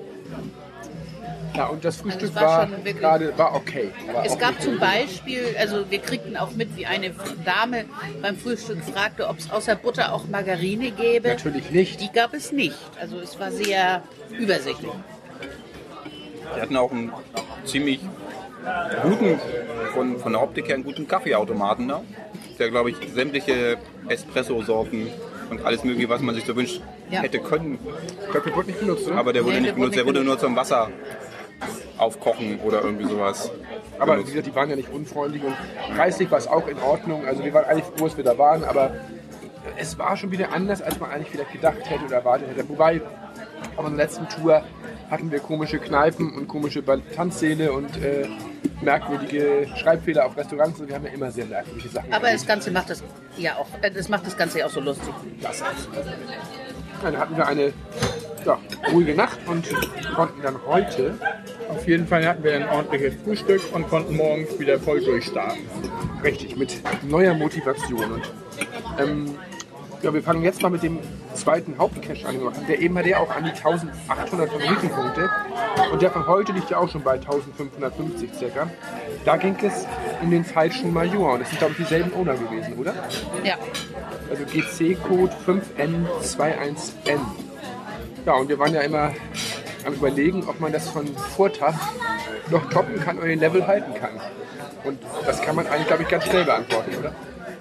F: Ja, und das Frühstück
C: es war
F: war,
C: schon wirklich-
F: gerade war okay. Aber
C: Es
F: auch
C: gab
F: nicht
C: zum Beispiel, also wir kriegten auch mit, wie eine Dame beim Frühstück fragte, ob es außer Butter auch Margarine gäbe.
F: natürlich nicht.
C: Die gab es nicht. Also es war sehr übersichtlich.
E: Wir hatten auch einen ziemlich guten, von, von der Optik her einen guten Kaffeeautomaten da. Der, glaube ich, sämtliche Espresso-Sorten und alles mögliche, was man sich so wünscht,
C: Ja.
E: hätte können.
F: Ich glaube, der wurde nicht benutzt, oder?
E: Aber der wurde
C: Nee,
E: nicht
C: der wurde
E: benutzt, der
C: nicht
E: wurde nur zum Wasser aufkochen oder irgendwie sowas.
F: Aber wie
E: benutzt.
F: gesagt, die waren ja nicht unfreundlich und preislich war es auch in Ordnung. Also wir waren eigentlich froh, dass wir da waren, aber es war schon wieder anders, als man eigentlich vielleicht gedacht hätte oder erwartet hätte. Wobei, auf unserer letzten Tour hatten wir komische Kneipen und komische Ba- Tanzsäle und äh, merkwürdige Schreibfehler auf Restaurants. Und wir haben ja immer sehr merkwürdige Sachen
C: Aber
F: erlebt.
C: das Ganze macht das ja auch, äh, das macht das Ganze ja auch so lustig.
F: Das Dann hatten wir eine ja, ruhige Nacht und konnten dann heute,
D: auf jeden Fall hatten wir ein ordentliches Frühstück und konnten morgens wieder voll durchstarten.
F: richtig, mit neuer Motivation. Und ähm, ja, wir fangen jetzt mal mit dem zweiten Hauptcache an. Der eben hat ja auch an die eintausendachthundert Favoritenpunkte und der von heute liegt ja auch schon bei eintausendfünfhundertfünfzig circa. Da ging es um den falschen Major und das sind glaube ich dieselben Owner gewesen, oder?
C: Ja.
F: Also G C-Code fünf N zweiundzwanzig N. Ja, und wir waren ja immer am Überlegen, ob man das von Vortag noch toppen kann oder den Level halten kann. Und das kann man eigentlich, glaube ich, ganz schnell beantworten, oder?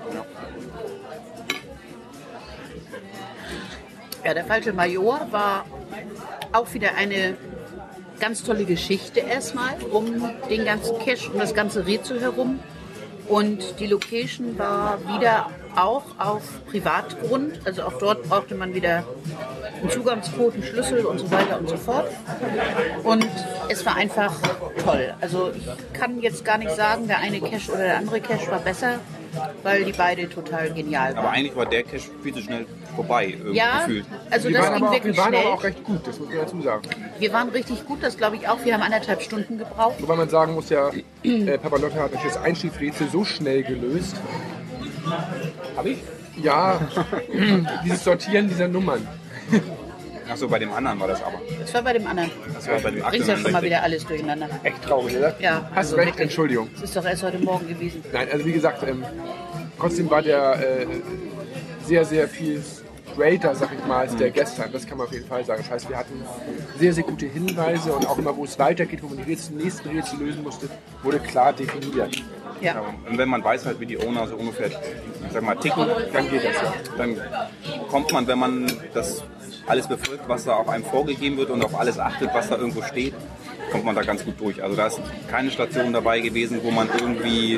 C: Ja, der falsche Major war auch wieder eine ganz tolle Geschichte erstmal um den ganzen Cache, um das ganze Rätsel herum. Und die Location war wieder auch auf Privatgrund. Also auch dort brauchte man wieder einen Zugangscode, einen Schlüssel und so weiter und so fort. Und es war einfach toll. Also ich kann jetzt gar nicht sagen, der eine Cache oder der andere Cache war besser, weil die beide total genial
E: Aber
C: waren.
E: eigentlich war der Cache viel zu schnell vorbei, irgendwie
C: Ja,
E: gefühlt.
C: also
F: Wir
C: das
F: waren,
C: ging
F: aber auch,
C: wirklich
F: wir waren
C: schnell.
F: aber auch recht gut, das muss man dazu sagen.
C: Wir waren richtig gut, das glaube ich auch. Wir haben anderthalb Stunden gebraucht.
F: Wobei man sagen muss, ja, äh, Papa Lotte hat euch das Einstiegrätsel so schnell gelöst.
E: Hab ich?
F: Ja, dieses Sortieren dieser Nummern.
E: Achso, bei dem anderen war das aber.
C: Das war bei dem anderen.
E: Das war bei dem
C: Du bringst ja schon mal
E: achtundneunzig.
C: wieder alles durcheinander.
F: Echt traurig, oder?
C: Ja,
F: Hast
C: also
F: recht,
C: wirklich.
F: Entschuldigung.
C: Das ist doch erst heute Morgen gewesen.
F: Nein, also wie gesagt, ähm, trotzdem war der, äh, sehr, sehr viel straighter, sag ich mal, als der gestern. Das kann man auf jeden Fall sagen. Das heißt, wir hatten sehr, sehr gute Hinweise und auch immer, wo es weitergeht, wo man die Rätsel, nächsten Rätsel lösen musste, wurde klar definiert.
C: Ja.
E: Ja, und wenn man weiß halt, wie die Owner so ungefähr, ich sag mal, ticken,
F: Dann geht das ja.
E: dann kommt man, wenn man das alles befolgt, was da auf einem vorgegeben wird und auf alles achtet, was da irgendwo steht, kommt man da ganz gut durch. Also da ist keine Station dabei gewesen, wo man irgendwie,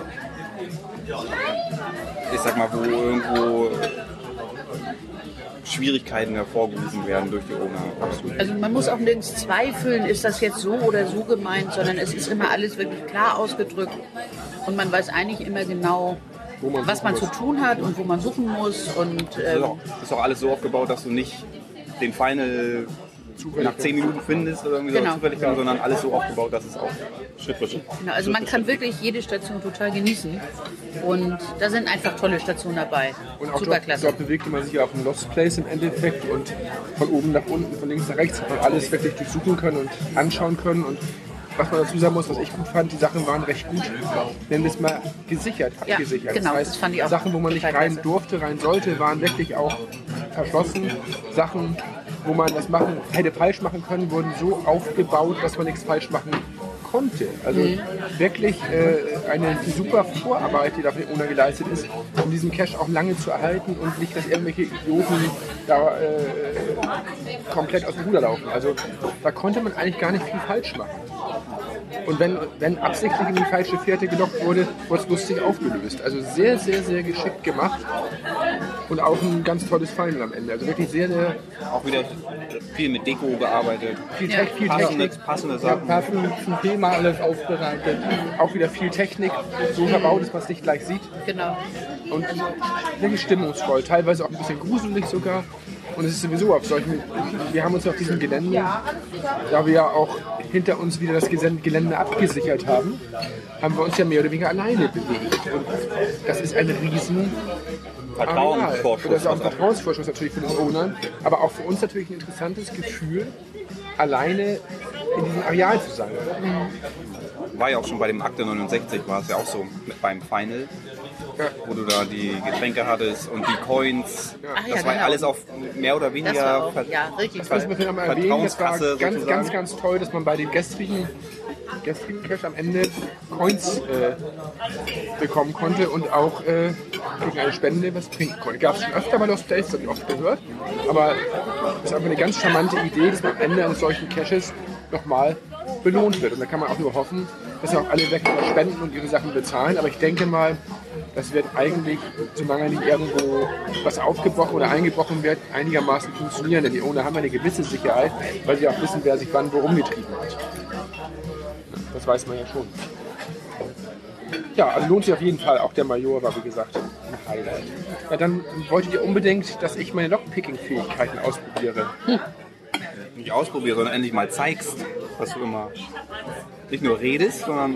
E: ich sag mal, wo irgendwo Schwierigkeiten hervorgerufen werden durch die Owner. Absolut.
C: Also man muss auch nirgends zweifeln, ist das jetzt so oder so gemeint, sondern es ist immer alles wirklich klar ausgedrückt und man weiß eigentlich immer genau,
F: man
C: was man
F: suchen
C: zu tun hat und wo man suchen muss. Und
E: Das ist
C: ähm,
E: auch, ist auch alles so aufgebaut, dass du nicht den Final nach zehn Minuten findest oder irgendwie
C: Genau.
E: so zufällig, sondern alles so aufgebaut, dass es auch Schritt für Schritt.
C: genau, also man kann wirklich jede Station total genießen und da sind einfach tolle Stationen dabei.
F: Und auch
C: Super
F: dort,
C: klasse.
F: dort bewegte man sich ja auf dem Lost Place im Endeffekt und von oben nach unten, von links nach rechts hat man alles wirklich durchsuchen können und anschauen können. Und was man dazu sagen muss, was ich gut fand, die Sachen waren recht gut, nennen wir es mal, gesichert,
C: Ja,
F: abgesichert.
C: genau,
F: das heißt,
C: das fand ich auch
F: Sachen, wo man nicht
C: total
F: rein
C: klasse.
F: durfte, rein sollte, waren wirklich auch verschlossen. Sachen, wo man das machen hätte falsch machen können, wurden so aufgebaut, dass man nichts falsch machen konnte. Also
C: Mhm.
F: wirklich äh, eine super Vorarbeit, die dafür ohne geleistet ist, um diesen Cache auch lange zu erhalten und nicht, dass irgendwelche Idioten da äh, komplett aus dem Ruder laufen. Also da konnte man eigentlich gar nicht viel falsch machen. Und wenn, wenn absichtlich in die falsche Fährte gelockt wurde, wurde es lustig aufgelöst. Also sehr, sehr, sehr geschickt gemacht und auch ein ganz tolles Final am Ende. Also wirklich sehr, sehr
E: Auch wieder viel mit Deko gearbeitet.
F: viel,
C: Ja.
F: Te viel
E: Passende,
F: Technik.
E: passende Sachen.
D: Dafür zum Thema alles aufbereitet.
F: Auch wieder viel Technik, so verbaut, dass man es nicht gleich sieht.
C: Genau.
F: Und wirklich stimmungsvoll, teilweise auch ein bisschen gruselig sogar. Und es ist sowieso auf solchen, wir haben uns auf diesem Gelände, da wir ja auch hinter uns wieder das Gelände abgesichert haben, haben wir uns ja mehr oder weniger alleine bewegt. Und das ist ein riesen
E: Vertrauensvorschuss.
F: Und das ist auch ein Vertrauensvorschuss natürlich für den Owner, aber auch für uns natürlich ein interessantes Gefühl, alleine in diesem Areal zu sein.
E: War ja auch schon bei dem Akte neunundsechzig, war es ja auch so mit beim Final,
F: Ja.
E: wo du da die Getränke hattest und die Coins.
C: Ach ja,
E: Das war
C: genau.
E: alles auf mehr oder
C: Das war
E: weniger
C: auch,
E: Ver
C: ja, richtig
F: Das müssen
C: toll.
F: wir vielleicht nochmal erwähnen, das war
E: Vertrauenskasse
F: ganz,
E: sozusagen.
F: ganz, ganz toll, dass man bei den gestrigen, gestrigen Cash am Ende Coins äh, bekommen konnte und auch äh, gegen eine Spende was trinken konnte. Gab es schon öfter bei Lost Place, das habe ich oft gehört, aber es ist einfach eine ganz charmante Idee, dass man am Ende eines solchen Caches nochmal belohnt wird. Und da kann man auch nur hoffen, dass auch alle weg spenden und ihre Sachen bezahlen. Aber ich denke mal, das wird eigentlich, solange nicht irgendwo was aufgebrochen oder eingebrochen wird, einigermaßen funktionieren. Denn die Owner haben eine gewisse Sicherheit, weil sie auch wissen, wer sich wann worum getrieben hat. Das weiß man ja schon. Ja, also lohnt sich auf jeden Fall. Auch der Major war, wie gesagt, ein Highlight. Ja, dann wolltet ihr unbedingt, dass ich meine Lockpicking-Fähigkeiten ausprobiere.
E: Nicht ausprobierst, sondern endlich mal zeigst, was du immer nicht nur redest, sondern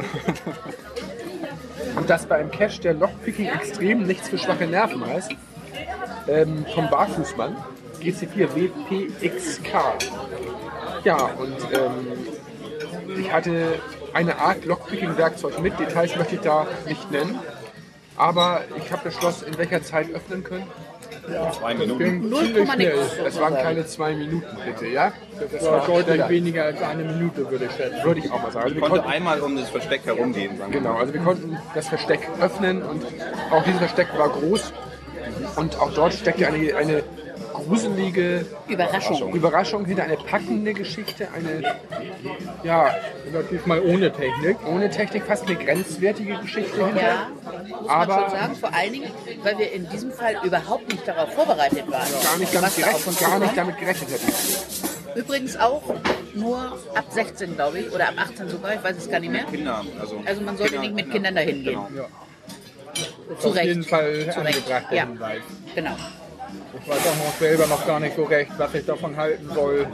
F: Und das bei einem Cache, der Lockpicking extrem nichts für schwache Nerven heißt, ähm, vom Barfußmann, G C vier W P X K. Ja, und ähm, ich hatte eine Art Lockpicking-Werkzeug mit, Details möchte ich da nicht nennen, aber ich habe das Schloss in welcher Zeit öffnen können.
E: zwei Minuten.
C: null Komma nix.
F: Das waren keine zwei Minuten, bitte, ja? Das
D: Das war
F: war
D: deutlich
F: schneller.
D: weniger als eine Minute, würde ich schätzen.
F: Würde ich auch mal sagen. Also
E: Ich
F: wir
E: konnte
F: konnten,
E: einmal um das Versteck herumgehen. Sagen wir
F: genau,
E: mal.
F: also wir konnten das Versteck öffnen und auch dieses Versteck war groß und auch dort steckte eine, eine gruselige
C: Überraschung.
F: Überraschung hinter, eine packende Geschichte, eine, ja,
D: Relativ mal ohne Technik.
F: ohne Technik, fast eine grenzwertige Geschichte hinter.
C: Ja, muss
F: Aber-
C: man schon sagen, vor allen Dingen, weil wir in diesem Fall überhaupt nicht darauf vorbereitet waren.
F: Gar nicht damit,
C: Was da auf
F: gerechnet,
C: uns
F: gar nicht
C: zukommt.
F: damit gerechnet hätten.
C: Übrigens auch nur ab sechzehn, glaube ich, oder ab achtzehn sogar, ich weiß es gar nicht mehr.
E: Kinder, also,
C: Also man sollte nicht mit Kindern dahin gehen.
E: Genau.
C: Zu
D: Auf
C: Recht.
D: jeden Fall
C: Zu Recht.
D: angebracht, der
C: Ja.
D: Hinweis.
C: Genau.
D: Ich weiß auch noch selber noch gar nicht so recht, was ich davon halten soll.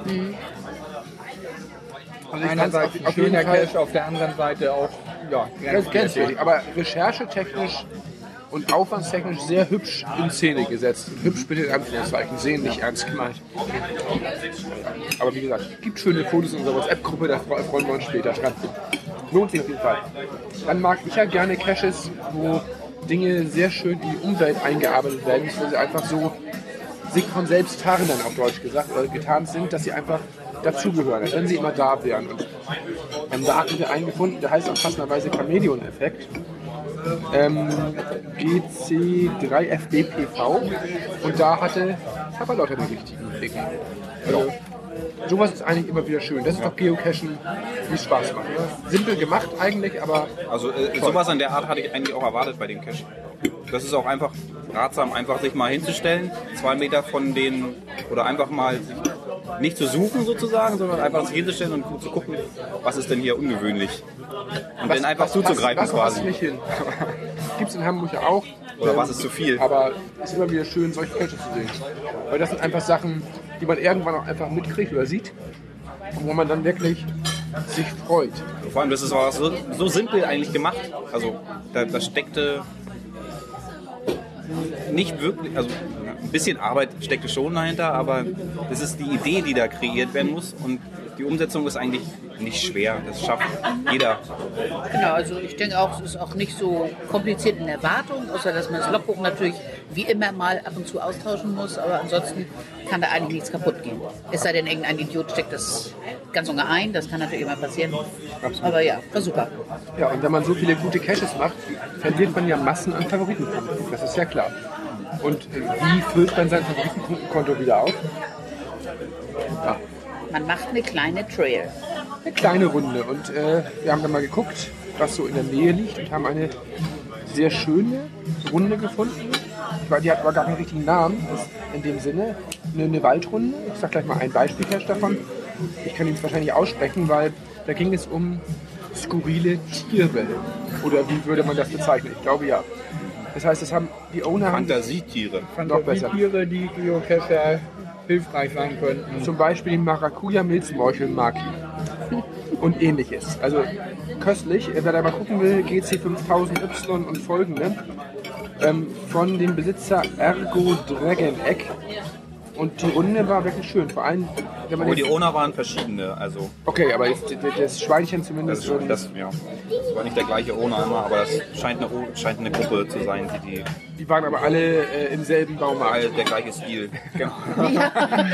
F: Also ich
D: Einerseits
F: fand's
D: ein
F: auf jeden
D: schöner
F: Fall
D: Cache, auf der anderen Seite auch ja,
F: ganz
D: grenzwertig.
F: grenzwertig, aber recherchetechnisch und aufwandstechnisch sehr hübsch in Szene gesetzt. Und hübsch bitte in Anführungszeichen, sehen nicht ernst gemeint. Aber wie gesagt, es gibt schöne Fotos in unserer WhatsApp-Gruppe, da fre- freuen wir uns später dran. Lohnt sich auf jeden Fall. Dann mag ich ja gerne Caches, wo Dinge sehr schön in die Umwelt eingearbeitet werden, wo sie einfach so sich von selbst tarnen, auf Deutsch gesagt, oder getarnt sind, dass sie einfach dazugehören, als wenn sie immer da wären. Und ähm, da hatten wir einen gefunden, der heißt auch passenderweise Chameleon-Effekt. Ähm, G C drei F B P V und da hatte Zapperlotter den richtigen Blick. Also, sowas ist eigentlich immer wieder schön. Das ist doch Geocachen, wie es Spaß macht. Ne? Simpel gemacht eigentlich, aber...
E: Also äh, sowas an der Art hatte ich eigentlich auch erwartet bei dem Cache. Das ist auch einfach ratsam, einfach sich mal hinzustellen, zwei Meter von den, oder einfach mal sich nicht zu suchen sozusagen, sondern einfach sich hinzustellen und zu gucken, was ist denn hier ungewöhnlich. Und
F: was,
E: dann einfach
F: was,
E: zuzugreifen
F: was, was
E: quasi.
F: Was nicht hin. Gibt es in Hamburg ja auch.
E: Oder
F: ähm,
E: was ist zu viel.
F: Aber es ist immer wieder schön, solche Caches zu sehen. Weil das sind einfach Sachen, die man irgendwann auch einfach mitkriegt oder sieht. Und wo man dann wirklich sich freut.
E: Vor allem, das ist auch so, so simpel eigentlich gemacht. Also da, da steckte nicht wirklich, also ein bisschen Arbeit steckte schon dahinter, aber das ist die Idee, die da kreiert werden muss und die Umsetzung ist eigentlich nicht schwer. Das schafft jeder.
C: Genau, also ich denke auch, es ist auch nicht so kompliziert in der Wartung, außer dass man das Logbuch natürlich wie immer mal ab und zu austauschen muss, aber ansonsten kann da eigentlich nichts kaputt gehen. Es sei denn, irgendein Idiot steckt das ganz unter ein, das kann natürlich immer passieren. Absolut. Aber ja, war super.
F: Ja, und wenn man so viele gute Caches macht, verliert man ja Massen an Favoritenpunkten, das ist ja klar. Und äh, wie füllt man sein Favoritenpunktkonto wieder auf? Ja.
C: Man macht eine kleine Trail.
F: Eine kleine Runde und äh, wir haben dann mal geguckt, was so in der Nähe liegt und haben eine sehr schöne Runde gefunden. Weil die hat aber gar keinen richtigen Namen in dem Sinne. Eine, eine Waldrunde. Ich sag gleich mal ein Beispiel davon. Ich kann ihn jetzt wahrscheinlich aussprechen, weil da ging es um skurrile Tiere. Oder wie würde man das bezeichnen? Ich glaube ja. Das heißt, das haben die Owner...
E: Fantasietiere.
D: Fantasietiere, die Geocacher hilfreich sein könnten.
F: Zum Beispiel die Maracuja-Milzmorchel-Maki und ähnliches. Also köstlich. Wer da mal gucken will, G C fünftausend Y und folgende. Ähm, von dem Besitzer Ergo Dragoneck. Und die Runde war wirklich schön. Vor allem, wenn man
E: Aber die
F: jetzt,
E: Owner waren verschiedene. Also
F: okay, aber jetzt, das Schweinchen zumindest.
E: das, das, ja, das war nicht der gleiche Owner immer, aber das scheint eine, scheint eine Gruppe zu sein, die die.
F: Die waren aber alle äh, im selben Baumarkt.
E: Alle der gleiche Stil. Genau.
C: Ja.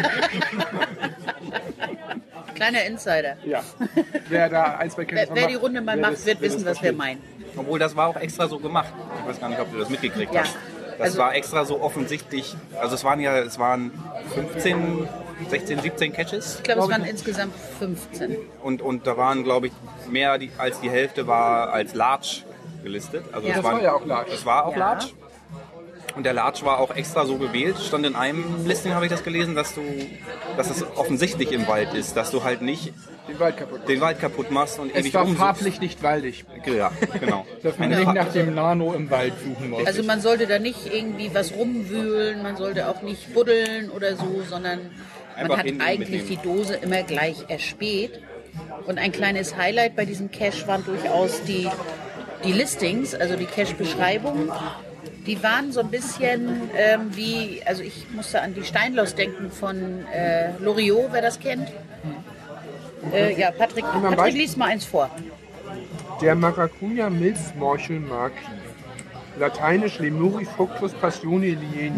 C: Kleiner Insider.
F: Ja. Wer da ein, zwei
C: Wer, wer die Runde mal macht,
F: das,
C: wird wissen,
F: das
C: was wir
F: versteht.
C: meinen.
E: Obwohl das war auch extra so gemacht. Ich weiß gar nicht, ob du das mitgekriegt
C: Ja.
E: hast. Das
C: Also-
E: war extra so offensichtlich. Also es waren ja, es waren fünfzehn, sechzehn, siebzehn Catches.
C: Ich glaube, es
E: glaub
C: waren insgesamt fünfzehn.
E: Und, und da waren, glaube ich, mehr die, als die Hälfte war als Large gelistet. Also
C: Ja.
E: es
F: Das war ja auch Large.
E: Es war auch
C: Ja.
E: Large. Und der Large war auch extra so gewählt. Stand in einem Listing, habe ich das gelesen, dass du, dass es offensichtlich im Wald ist, dass du halt nicht
F: Den Wald kaputt.
E: den Wald kaputt machst und
F: Es
E: ewig
F: war
E: rumsuchst.
F: farblich nicht waldig.
E: Ja, genau.
D: Dass man
E: Eine
D: nicht
E: Fa-
D: nach dem Nano im Wald suchen muss.
C: Also man sollte da nicht irgendwie was rumwühlen, man sollte auch nicht buddeln oder so, sondern
E: Einfach
C: man hat
E: hingehen,
C: eigentlich die
E: mitnehmen.
C: Dose immer gleich erspäht. Und ein kleines Highlight bei diesem Cache waren durchaus die, die Listings, also die Cache-Beschreibungen. Die waren so ein bisschen ähm, wie, also ich musste an die Steinloss denken von äh, Loriot, wer das kennt. Äh, ja, Patrick,
F: mal ein
C: Patrick
F: Beispiel.
C: lies mal eins vor.
F: Der Maracuja Milzmorchel Maki. Lateinisch Lemuri fructus passione lieni.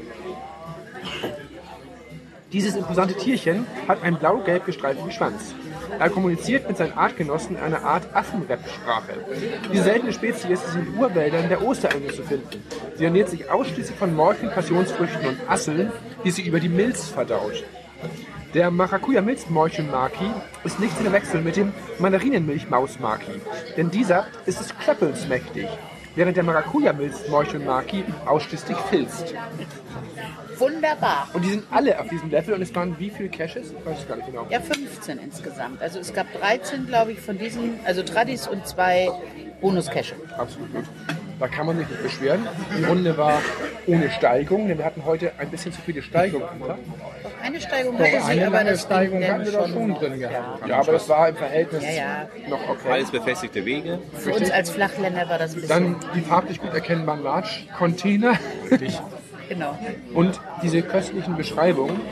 F: Dieses imposante Tierchen hat einen blau-gelb gestreiften Schwanz. Er kommuniziert mit seinen Artgenossen in einer Art Affenrap-Sprache. Diese seltene Spezies ist in Urwäldern der Osterenge zu finden. Sie ernährt sich ausschließlich von Morcheln, Passionsfrüchten und Asseln, die sie über die Milz verdaut. Der Maracuja-Milzmorchel-Maki ist nicht zu verwechseln mit dem Mandarinenmilchmaus-Maki, denn dieser ist des Klöppelns mächtig, während der Maracuja-Milzmorchel-Maki ausschließlich filzt.
C: Wunderbar.
F: Und die sind alle auf diesem Level und es waren wie viele Caches? Ich weiß es gar nicht genau.
C: Ja, fünfzehn insgesamt. Also es gab dreizehn, glaube ich, von diesen, also Tradis und zwei Bonus-Cache.
F: Absolut gut. Da kann man sich nicht beschweren. Die Runde war ohne Steigung, denn wir hatten heute ein bisschen zu viele Steigungen.
C: Eine Steigung
D: Doch,
C: hatte sie,
D: eine
C: aber
D: lange
C: das
D: Steigung
C: ging
D: haben wir
C: dann
D: doch schon drin gehabt.
C: Ja.
F: Ja, aber das war im Verhältnis
C: Ja, ja.
F: noch okay.
E: Alles befestigte Wege.
C: Für uns als Flachländer war das ein bisschen,
F: Dann die farblich gut erkennbaren Large-Container
C: genau.
F: und diese köstlichen Beschreibungen.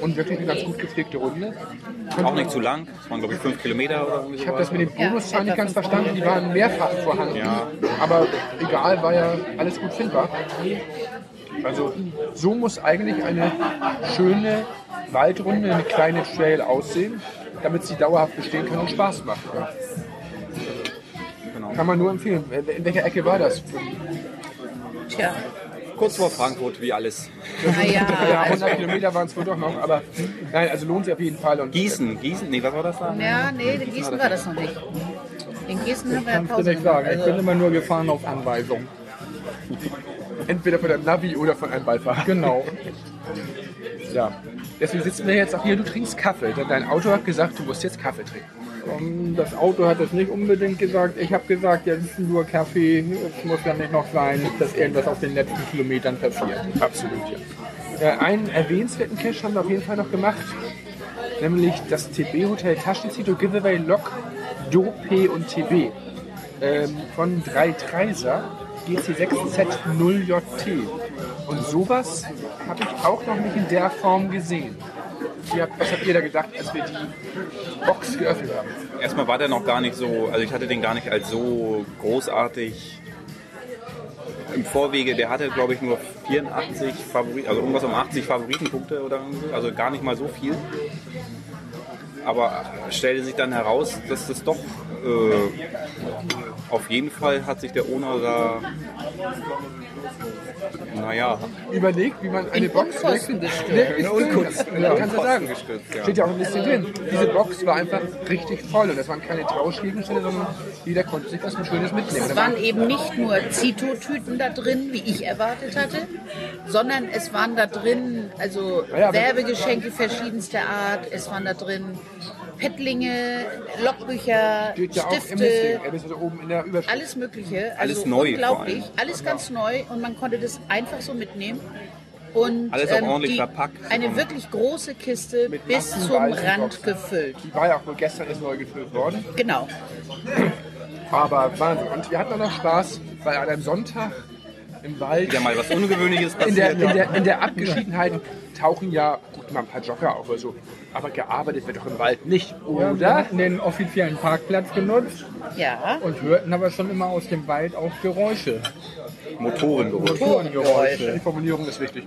F: und wirklich eine ganz gut gepflegte Runde.
E: Auch nicht zu lang, das waren glaube ich fünf Kilometer oder irgendwie
F: Ich habe das mit den
C: Ja,
F: Bonuszahlen nicht
C: etwa
F: ganz
C: fünf
F: verstanden, die waren mehrfach vorhanden.
E: Ja.
F: Aber egal, war ja alles gut findbar. Also so muss eigentlich eine schöne Waldrunde, eine kleine Trail aussehen, damit sie dauerhaft bestehen kann und Spaß macht.
E: Genau.
F: Kann man nur empfehlen. In welcher Ecke war das?
C: Tja,
E: Kurz vor Frankfurt, wie alles.
C: naja,
F: Ja,
C: also,
F: hundert Kilometer waren es wohl doch noch, aber nein, also lohnt sich auf jeden Fall. Und
E: Gießen, Gießen, nee, was war das da?
C: ja, nee, in Gießen war das noch nicht. In Gießen haben wir ja
D: Kannst du
C: Pause
D: nicht
C: gemacht.
D: sagen. Ich bin
C: Also,
D: immer nur gefahren auf Anweisung.
F: entweder von einem Navi oder von einem Beifahrer.
D: Genau.
F: Ja. Deswegen sitzen wir jetzt auch hier, du trinkst Kaffee. Denn dein Auto hat gesagt, du musst jetzt Kaffee trinken.
D: Und das Auto hat es nicht unbedingt gesagt. Ich habe gesagt, jetzt nur Kaffee. Es muss ja nicht noch sein, dass irgendwas auf den letzten Kilometern passiert.
F: Absolut, ja. Äh, einen erwähnenswerten Cache haben wir auf jeden Fall noch gemacht. Nämlich das T B-Hotel Taschenzito Giveaway Lok, Do, P und T B. Ähm, von drei Treiser G C sechs Z null J T. Und sowas habe ich auch noch nicht in der Form gesehen. Wie habt, was habt ihr da gedacht, als wir die Box geöffnet haben?
E: Erstmal war der noch gar nicht so, also ich hatte den gar nicht als so großartig im Vorwege. Der hatte, glaube ich, nur vierundachtzig Favoriten, also irgendwas um achtzig Favoritenpunkte oder irgendwie, also gar nicht mal so viel. Aber stellte sich dann heraus, dass das doch äh, auf jeden Fall hat sich der Owner da, naja,
F: Überlegt, wie man eine
C: In
F: Box
C: Unkosten
F: wechselt.
C: gestürzt.
F: Unkunst. Ja, kannst du sagen.
E: ja.
F: Steht ja auch ein bisschen drin. Diese Box war einfach richtig voll und das waren keine Tauschgegenstände, sondern jeder konnte sich was Schönes mitnehmen.
C: es waren eben nicht nur Zito-Tüten da drin, wie ich erwartet hatte, sondern es waren da drin also
F: Ja, aber-
C: Werbegeschenke verschiedenster Art, es waren da drin Pettlinge, Logbücher,
F: Steht ja auch im
C: Stifte,
F: Listing. Er ist also oben in der Überschrift.
C: alles Mögliche.
E: Alles
C: Also
E: neu
C: unglaublich,
E: vor
C: alles ganz neu und man konnte das einfach so mitnehmen. Und
E: Alles auch ordentlich
C: die,
E: verpackt.
C: eine wirklich große Kiste
F: Mit
C: bis
F: Massen
C: zum
F: weißen
C: Rand
F: Boxen.
C: gefüllt.
F: Die war ja auch wohl gestern erst neu gefüllt worden.
C: Genau.
F: Aber Wahnsinn. Und wir hatten auch noch Spaß, weil an einem Sonntag im Wald,
E: wieder mal was Ungewöhnliches
F: in der,
E: passiert.
F: in, der, in der Abgeschiedenheit tauchen ja gut, mal ein paar Jogger auf oder so. Aber gearbeitet wird doch im Wald nicht,
D: Ja, wir
F: oder?
D: hatten den offiziellen Parkplatz genutzt
C: Ja.
D: und hörten aber schon immer aus dem Wald auch Geräusche.
E: Motorengeräusch.
C: Motorengeräusche.
F: Die Formulierung ist wichtig.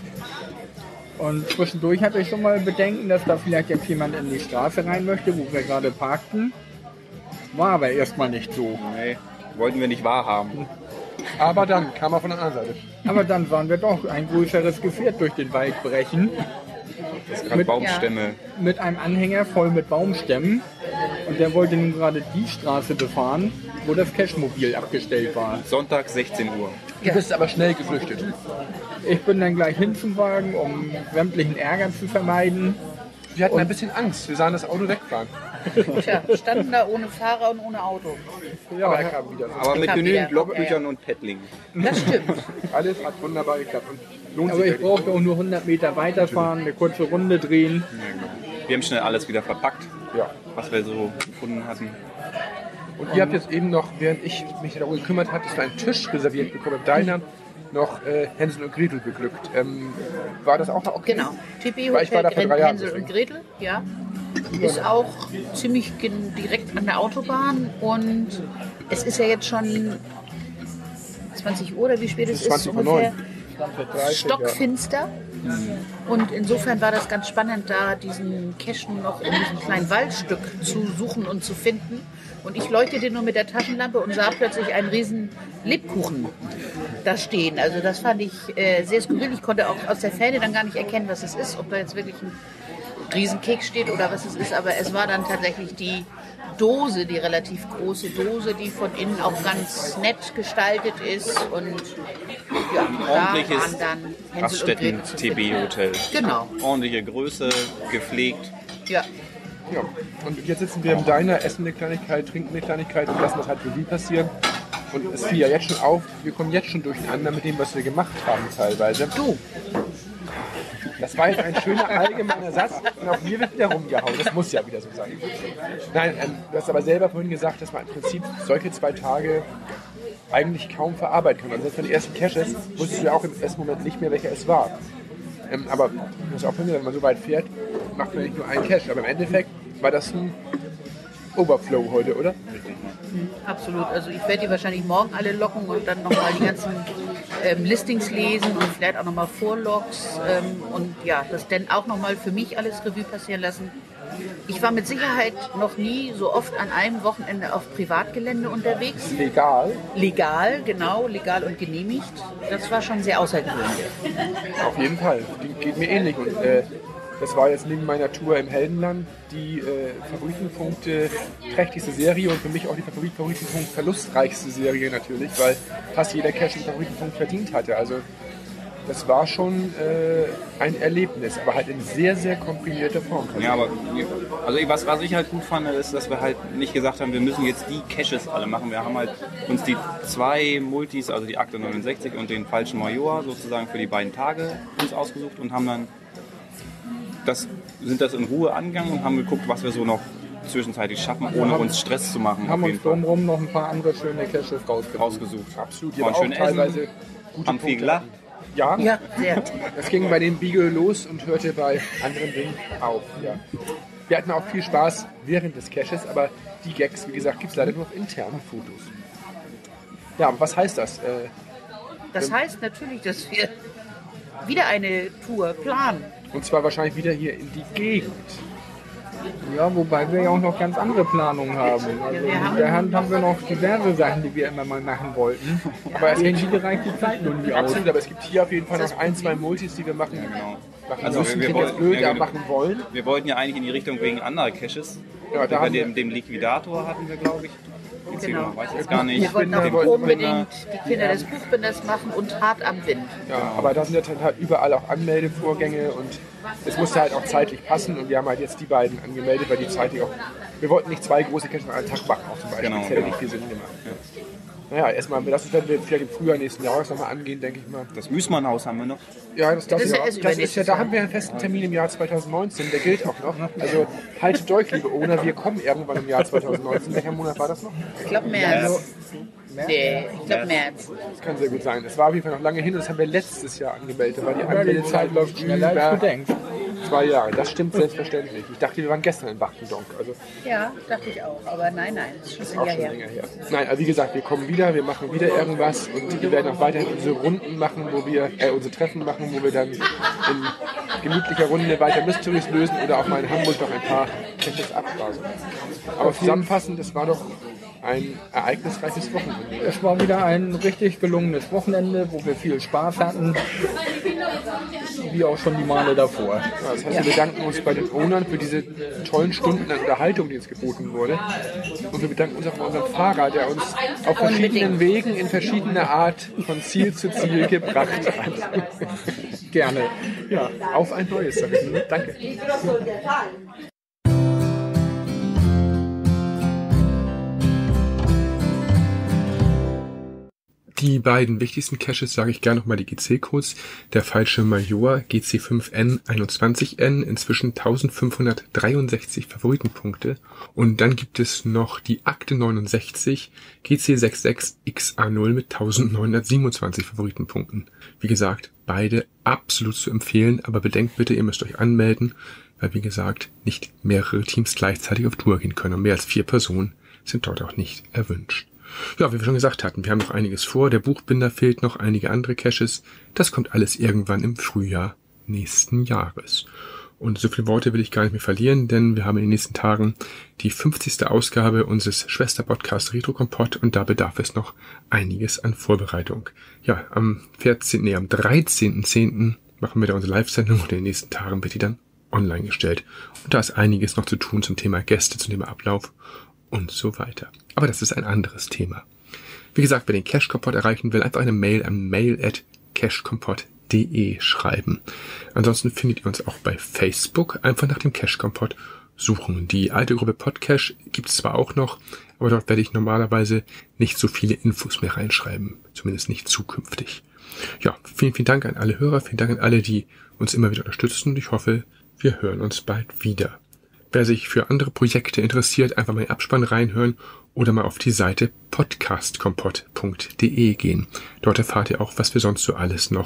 D: Und zwischendurch hatte ich schon mal Bedenken, dass da vielleicht jetzt jemand in die Straße rein möchte, wo wir gerade parkten. War aber erstmal nicht so.
E: Nee, wollten wir nicht wahrhaben.
F: Aber dann kam er von der anderen Seite.
D: Aber dann sahen wir doch ein größeres Gefährt durch den Wald brechen.
E: Das kann
D: Mit-
E: Baumstämme.
D: Mit einem Anhänger voll mit Baumstämmen. Und der wollte nun gerade die Straße befahren, wo das Cashmobil abgestellt war.
E: Sonntag sechzehn Uhr.
F: Du bist aber schnell geflüchtet.
D: Ich bin dann gleich hin zum Wagen, um sämtlichen Ärger zu vermeiden.
F: Wir hatten ein bisschen Angst. Wir sahen das Auto wegfahren.
C: Tja, standen da ohne Fahrer und ohne Auto.
F: Ja, aber er kam wieder.
E: Aber mit
C: kam
E: genügend
C: wieder.
E: Logbüchern und Pettlingen.
C: Das stimmt.
F: Alles hat wunderbar geklappt. Und lohnt
D: Aber
F: sich
D: ich
F: wirklich.
D: brauchte auch nur hundert Meter weiterfahren, eine kurze Runde drehen.
E: Wir haben schnell alles wieder verpackt,
F: Ja.
E: was wir so gefunden hatten.
F: Und ihr habt jetzt eben noch, während ich mich darum gekümmert habe, dass wir einen Tisch reserviert bekommen im Diner, noch äh, Hänsel und Gretel beglückt. Ähm, war das auch noch okay?
C: Genau.
F: Weil ich war
C: T B-Hotel
F: da vor drei Jahren,
C: Hänsel und
F: deswegen.
C: Gretel, ja. Ist auch ziemlich gen- direkt an der Autobahn und es ist ja jetzt schon zwanzig Uhr oder wie spät es ist
F: zwanzig vor
C: ungefähr.
F: neun.
C: Stockfinster. Und insofern war das ganz spannend, da diesen Cache noch in diesem kleinen Waldstück zu suchen und zu finden. Und ich leuchtete nur mit der Taschenlampe und sah plötzlich einen riesen Lebkuchen da stehen. Also das fand ich äh, sehr skurril. Ich konnte auch aus der Ferne dann gar nicht erkennen, was es ist, ob da jetzt wirklich ein Riesenkeks steht oder was es ist. Aber es war dann tatsächlich die Dose, die relativ große Dose, die von innen auch ganz nett gestaltet ist. Und ja, da
E: Ordentliches
C: waren dann Hänsel und Gretel zu
E: Raststätten-T
C: finden.
E: B-Hotel.
C: Genau,
E: Ordentliche Größe, gepflegt.
C: ja.
F: Ja. Und jetzt sitzen wir im Diner, essen eine Kleinigkeit, trinken eine Kleinigkeit und lassen das halt Revue passieren. Und es fiel ja jetzt schon auf, wir kommen jetzt schon durcheinander mit dem, was wir gemacht haben teilweise.
C: Du,
F: Das war jetzt ein schöner allgemeiner Satz und auf mir wird wieder rumgehauen. Das muss ja wieder so sein. Nein, ähm, du hast aber selber vorhin gesagt, dass man im Prinzip solche zwei Tage eigentlich kaum verarbeiten kann. Also selbst bei den ersten Caches wusstest du ja auch im ersten Moment nicht mehr, welcher es war. Ähm, aber man muss auch finden, wenn man so weit fährt, macht man nicht nur einen Cache. Aber im Endeffekt war das ein Overflow heute, oder?
C: Absolut. Also ich werde die wahrscheinlich morgen alle locken und dann nochmal die ganzen ähm, Listings lesen und vielleicht auch nochmal Vorlogs ähm, und ja, das dann auch nochmal für mich alles Revue passieren lassen. Ich war mit Sicherheit noch nie so oft an einem Wochenende auf Privatgelände unterwegs.
F: Legal.
C: Legal, genau, legal und genehmigt. Das war schon sehr außergewöhnlich.
F: Auf jeden Fall. Die geht mir ähnlich. Und äh, das war jetzt neben meiner Tour im Heldenland die äh, Favoritenpunkte trächtigste Serie und für mich auch die Favorit Favoritenpunkt verlustreichste Serie natürlich, weil fast jeder Cache einen Favoritenpunkt verdient hatte. Also das war schon äh, ein Erlebnis, aber halt in sehr, sehr komprimierter Form.
E: Ja, aber also was, was ich halt gut fand, ist, dass wir halt nicht gesagt haben, wir müssen jetzt die Caches alle machen. Wir haben halt uns die zwei Multis, also die Akte neunundsechzig und den falschen Major sozusagen für die beiden Tage uns ausgesucht und haben dann das, sind das in Ruhe angegangen und haben geguckt, was wir so noch zwischenzeitlich schaffen, ohne
D: haben,
E: uns Stress zu machen.
D: Haben uns drumherum noch ein paar andere schöne Caches rausgesucht.
E: rausgesucht.
F: Absolut,
E: Die waren schön
F: teilweise
E: essen,
F: gute
E: haben viel
F: Punkte.
E: gelacht.
F: Ja,
C: Ja, sehr.
F: das ging bei den Beagle los und hörte bei anderen Dingen auf. Ja. Wir hatten auch viel Spaß während des Caches, aber die Gags, wie gesagt, gibt es leider nur auf internen Fotos. Ja, aber was heißt das? Äh,
C: Das heißt natürlich, dass wir wieder eine Tour planen.
F: und zwar wahrscheinlich wieder hier in die Gegend.
D: Ja, wobei wir ja auch noch ganz andere Planungen haben. Also
C: wir haben-
D: in der Hand haben wir noch diverse Sachen, die wir immer mal machen wollten.
F: Aber es
D: Irgendwie reicht die Zeit nun nie aus.
F: Absolut, aber es gibt hier auf jeden Fall noch ein, zwei Multis, die wir machen,
E: Genau.
F: machen
E: Also
F: müssen,
E: wir- wir
F: sind jetzt
E: wollten-
F: blöd,
E: ja,
F: aber machen wollen.
E: Wir wollten ja eigentlich in die Richtung wegen anderer Caches.
F: Ja, da
E: Über
F: haben wir-
E: dem, dem Liquidator hatten wir, glaube ich. Jetzt hier,
C: Genau.
E: man weiß jetzt gar nicht.
C: Wir wollten auch
E: Den
C: unbedingt die Kinder des Buchbinders machen und hart am Wind.
F: Ja, aber da sind jetzt halt überall auch Anmeldevorgänge und es musste halt auch zeitlich passen und wir haben halt jetzt die beiden angemeldet, weil die zeitlich auch... Wir wollten nicht zwei große Caches an einem Tag machen, auch zum Beispiel.
E: Genau,
F: das hätte
E: genau.
F: nicht viel Sinn gemacht. Naja, erstmal, das werden wir vielleicht im Frühjahr nächsten Jahres nochmal angehen, denke ich mal.
E: Das Müßmannhaus haben wir noch.
F: Ja, das, das,
C: Das ist
F: ja,
C: ja erst
F: das ist ja,
C: übernächstes
F: da
C: Jahr.
F: haben wir einen festen Termin im Jahr zwanzig neunzehn, der gilt auch noch. Also haltet euch, liebe Owner, wir kommen irgendwann im Jahr zwanzig neunzehn. Welcher Monat war das noch?
C: Ich glaube März. Nee, ich glaube März.
F: Das kann sehr gut sein. Es war auf jeden Fall noch lange hin und das haben wir letztes Jahr angemeldet, weil die Anmeldezeit läuft
D: schneller als du
F: über
D: denkst.
F: zwei Jahre. Das stimmt selbstverständlich. Ich dachte, wir waren gestern in Wachtendonk. Also
C: Ja, dachte ich auch. Aber nein, nein, das ist schon
F: auch
C: ein
F: schon
C: Jahr
F: länger
C: her.
F: her. Nein, aber wie gesagt, wir kommen wieder, wir machen wieder irgendwas und wir werden auch weiterhin unsere Runden machen, wo wir, äh, unsere Treffen machen, wo wir dann in gemütlicher Runde weiter Mysteries lösen oder auch mal in Hamburg noch ein paar Caches abgrasen. Aber zusammenfassend, es war doch ein ereignisreiches Wochenende.
D: Es war wieder ein richtig gelungenes Wochenende, wo wir viel Spaß hatten. Wie auch schon die Male davor.
F: Ja, das heißt, wir bedanken uns bei den Ownern für diese tollen Stunden an Unterhaltung, die uns geboten wurde. Und wir bedanken uns auch bei unserem Fahrer, der uns auf verschiedenen Wegen in verschiedener Art von Ziel zu Ziel gebracht hat.
D: Gerne.
F: Ja, auf ein neues. Sag ich nur. Danke.
A: Die beiden wichtigsten Caches sage ich gerne nochmal die G C-Codes. Der falsche Major G C fünf N einundzwanzig N, inzwischen eintausendfünfhundertdreiundsechzig Favoritenpunkte. Und dann gibt es noch die Akte neunundsechzig G C sechsundsechzig X A null mit eintausendneunhundertsiebenundzwanzig Favoritenpunkten. Wie gesagt, beide absolut zu empfehlen, aber bedenkt bitte, ihr müsst euch anmelden, weil wie gesagt, nicht mehrere Teams gleichzeitig auf Tour gehen können und mehr als vier Personen sind dort auch nicht erwünscht. Ja, wie wir schon gesagt hatten, wir haben noch einiges vor. Der Buchbinder fehlt noch, einige andere Caches. Das kommt alles irgendwann im Frühjahr nächsten Jahres. Und so viele Worte will ich gar nicht mehr verlieren, denn wir haben in den nächsten Tagen die fünfzigste Ausgabe unseres Schwesterpodcasts Retro Kompott und da bedarf es noch einiges an Vorbereitung. Ja, am vierzehnten, nee, am dreizehnten zehnten machen wir da unsere Live-Sendung und in den nächsten Tagen wird die dann online gestellt. Und da ist einiges noch zu tun zum Thema Gäste, zum Thema Ablauf und so weiter. Aber das ist ein anderes Thema. Wie gesagt, wer den Cache Kompott erreichen will, einfach eine Mail an mail at cachekompott punkt de schreiben. Ansonsten findet ihr uns auch bei Facebook. Einfach nach dem Cache Kompott suchen. Die alte Gruppe Podcache gibt es zwar auch noch, aber dort werde ich normalerweise nicht so viele Infos mehr reinschreiben. Zumindest nicht zukünftig. Ja, vielen, vielen Dank an alle Hörer. Vielen Dank an alle, die uns immer wieder unterstützen. Ich hoffe, wir hören uns bald wieder. Wer sich für andere Projekte interessiert, einfach mal in den Abspann reinhören oder mal auf die Seite podcast kompott punkt de gehen. Dort erfahrt ihr auch, was wir sonst so alles noch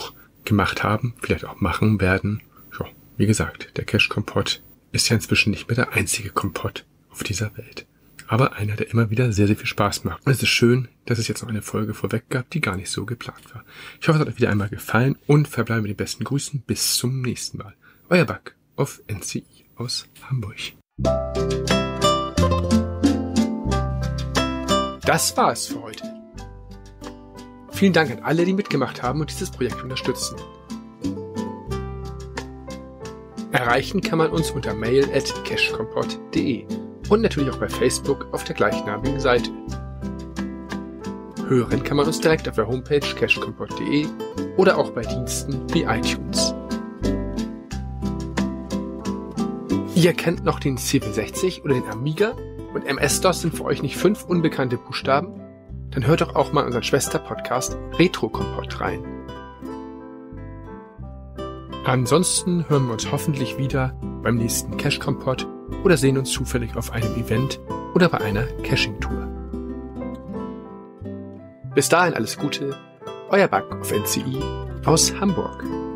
A: gemacht haben, vielleicht auch machen werden. Ja, wie gesagt, der Cash-Kompott ist ja inzwischen nicht mehr der einzige Kompott auf dieser Welt. Aber einer, der immer wieder sehr, sehr viel Spaß macht. Und es ist schön, dass es jetzt noch eine Folge vorweg gab, die gar nicht so geplant war. Ich hoffe, es hat euch wieder einmal gefallen und verbleibe mit den besten Grüßen. Bis zum nächsten Mal. Euer Buck auf N C I aus Hamburg. Das war es für heute. Vielen Dank an alle, die mitgemacht haben und dieses Projekt unterstützen. Erreichen kann man uns unter mail at cashcompott punkt de und natürlich auch bei Facebook auf der gleichnamigen Seite. Hören kann man uns direkt auf der Homepage cashcompott punkt de oder auch bei Diensten wie iTunes. Ihr kennt noch den C vier sechzig oder den Amiga und M S-DOS sind für euch nicht fünf unbekannte Buchstaben? Dann hört doch auch mal unseren Schwester-Podcast Retro-Kompott rein. Ansonsten hören wir uns hoffentlich wieder beim nächsten Cash-Kompott oder sehen uns zufällig auf einem Event oder bei einer Caching-Tour. Bis dahin alles Gute, euer Buck auf N C I aus Hamburg.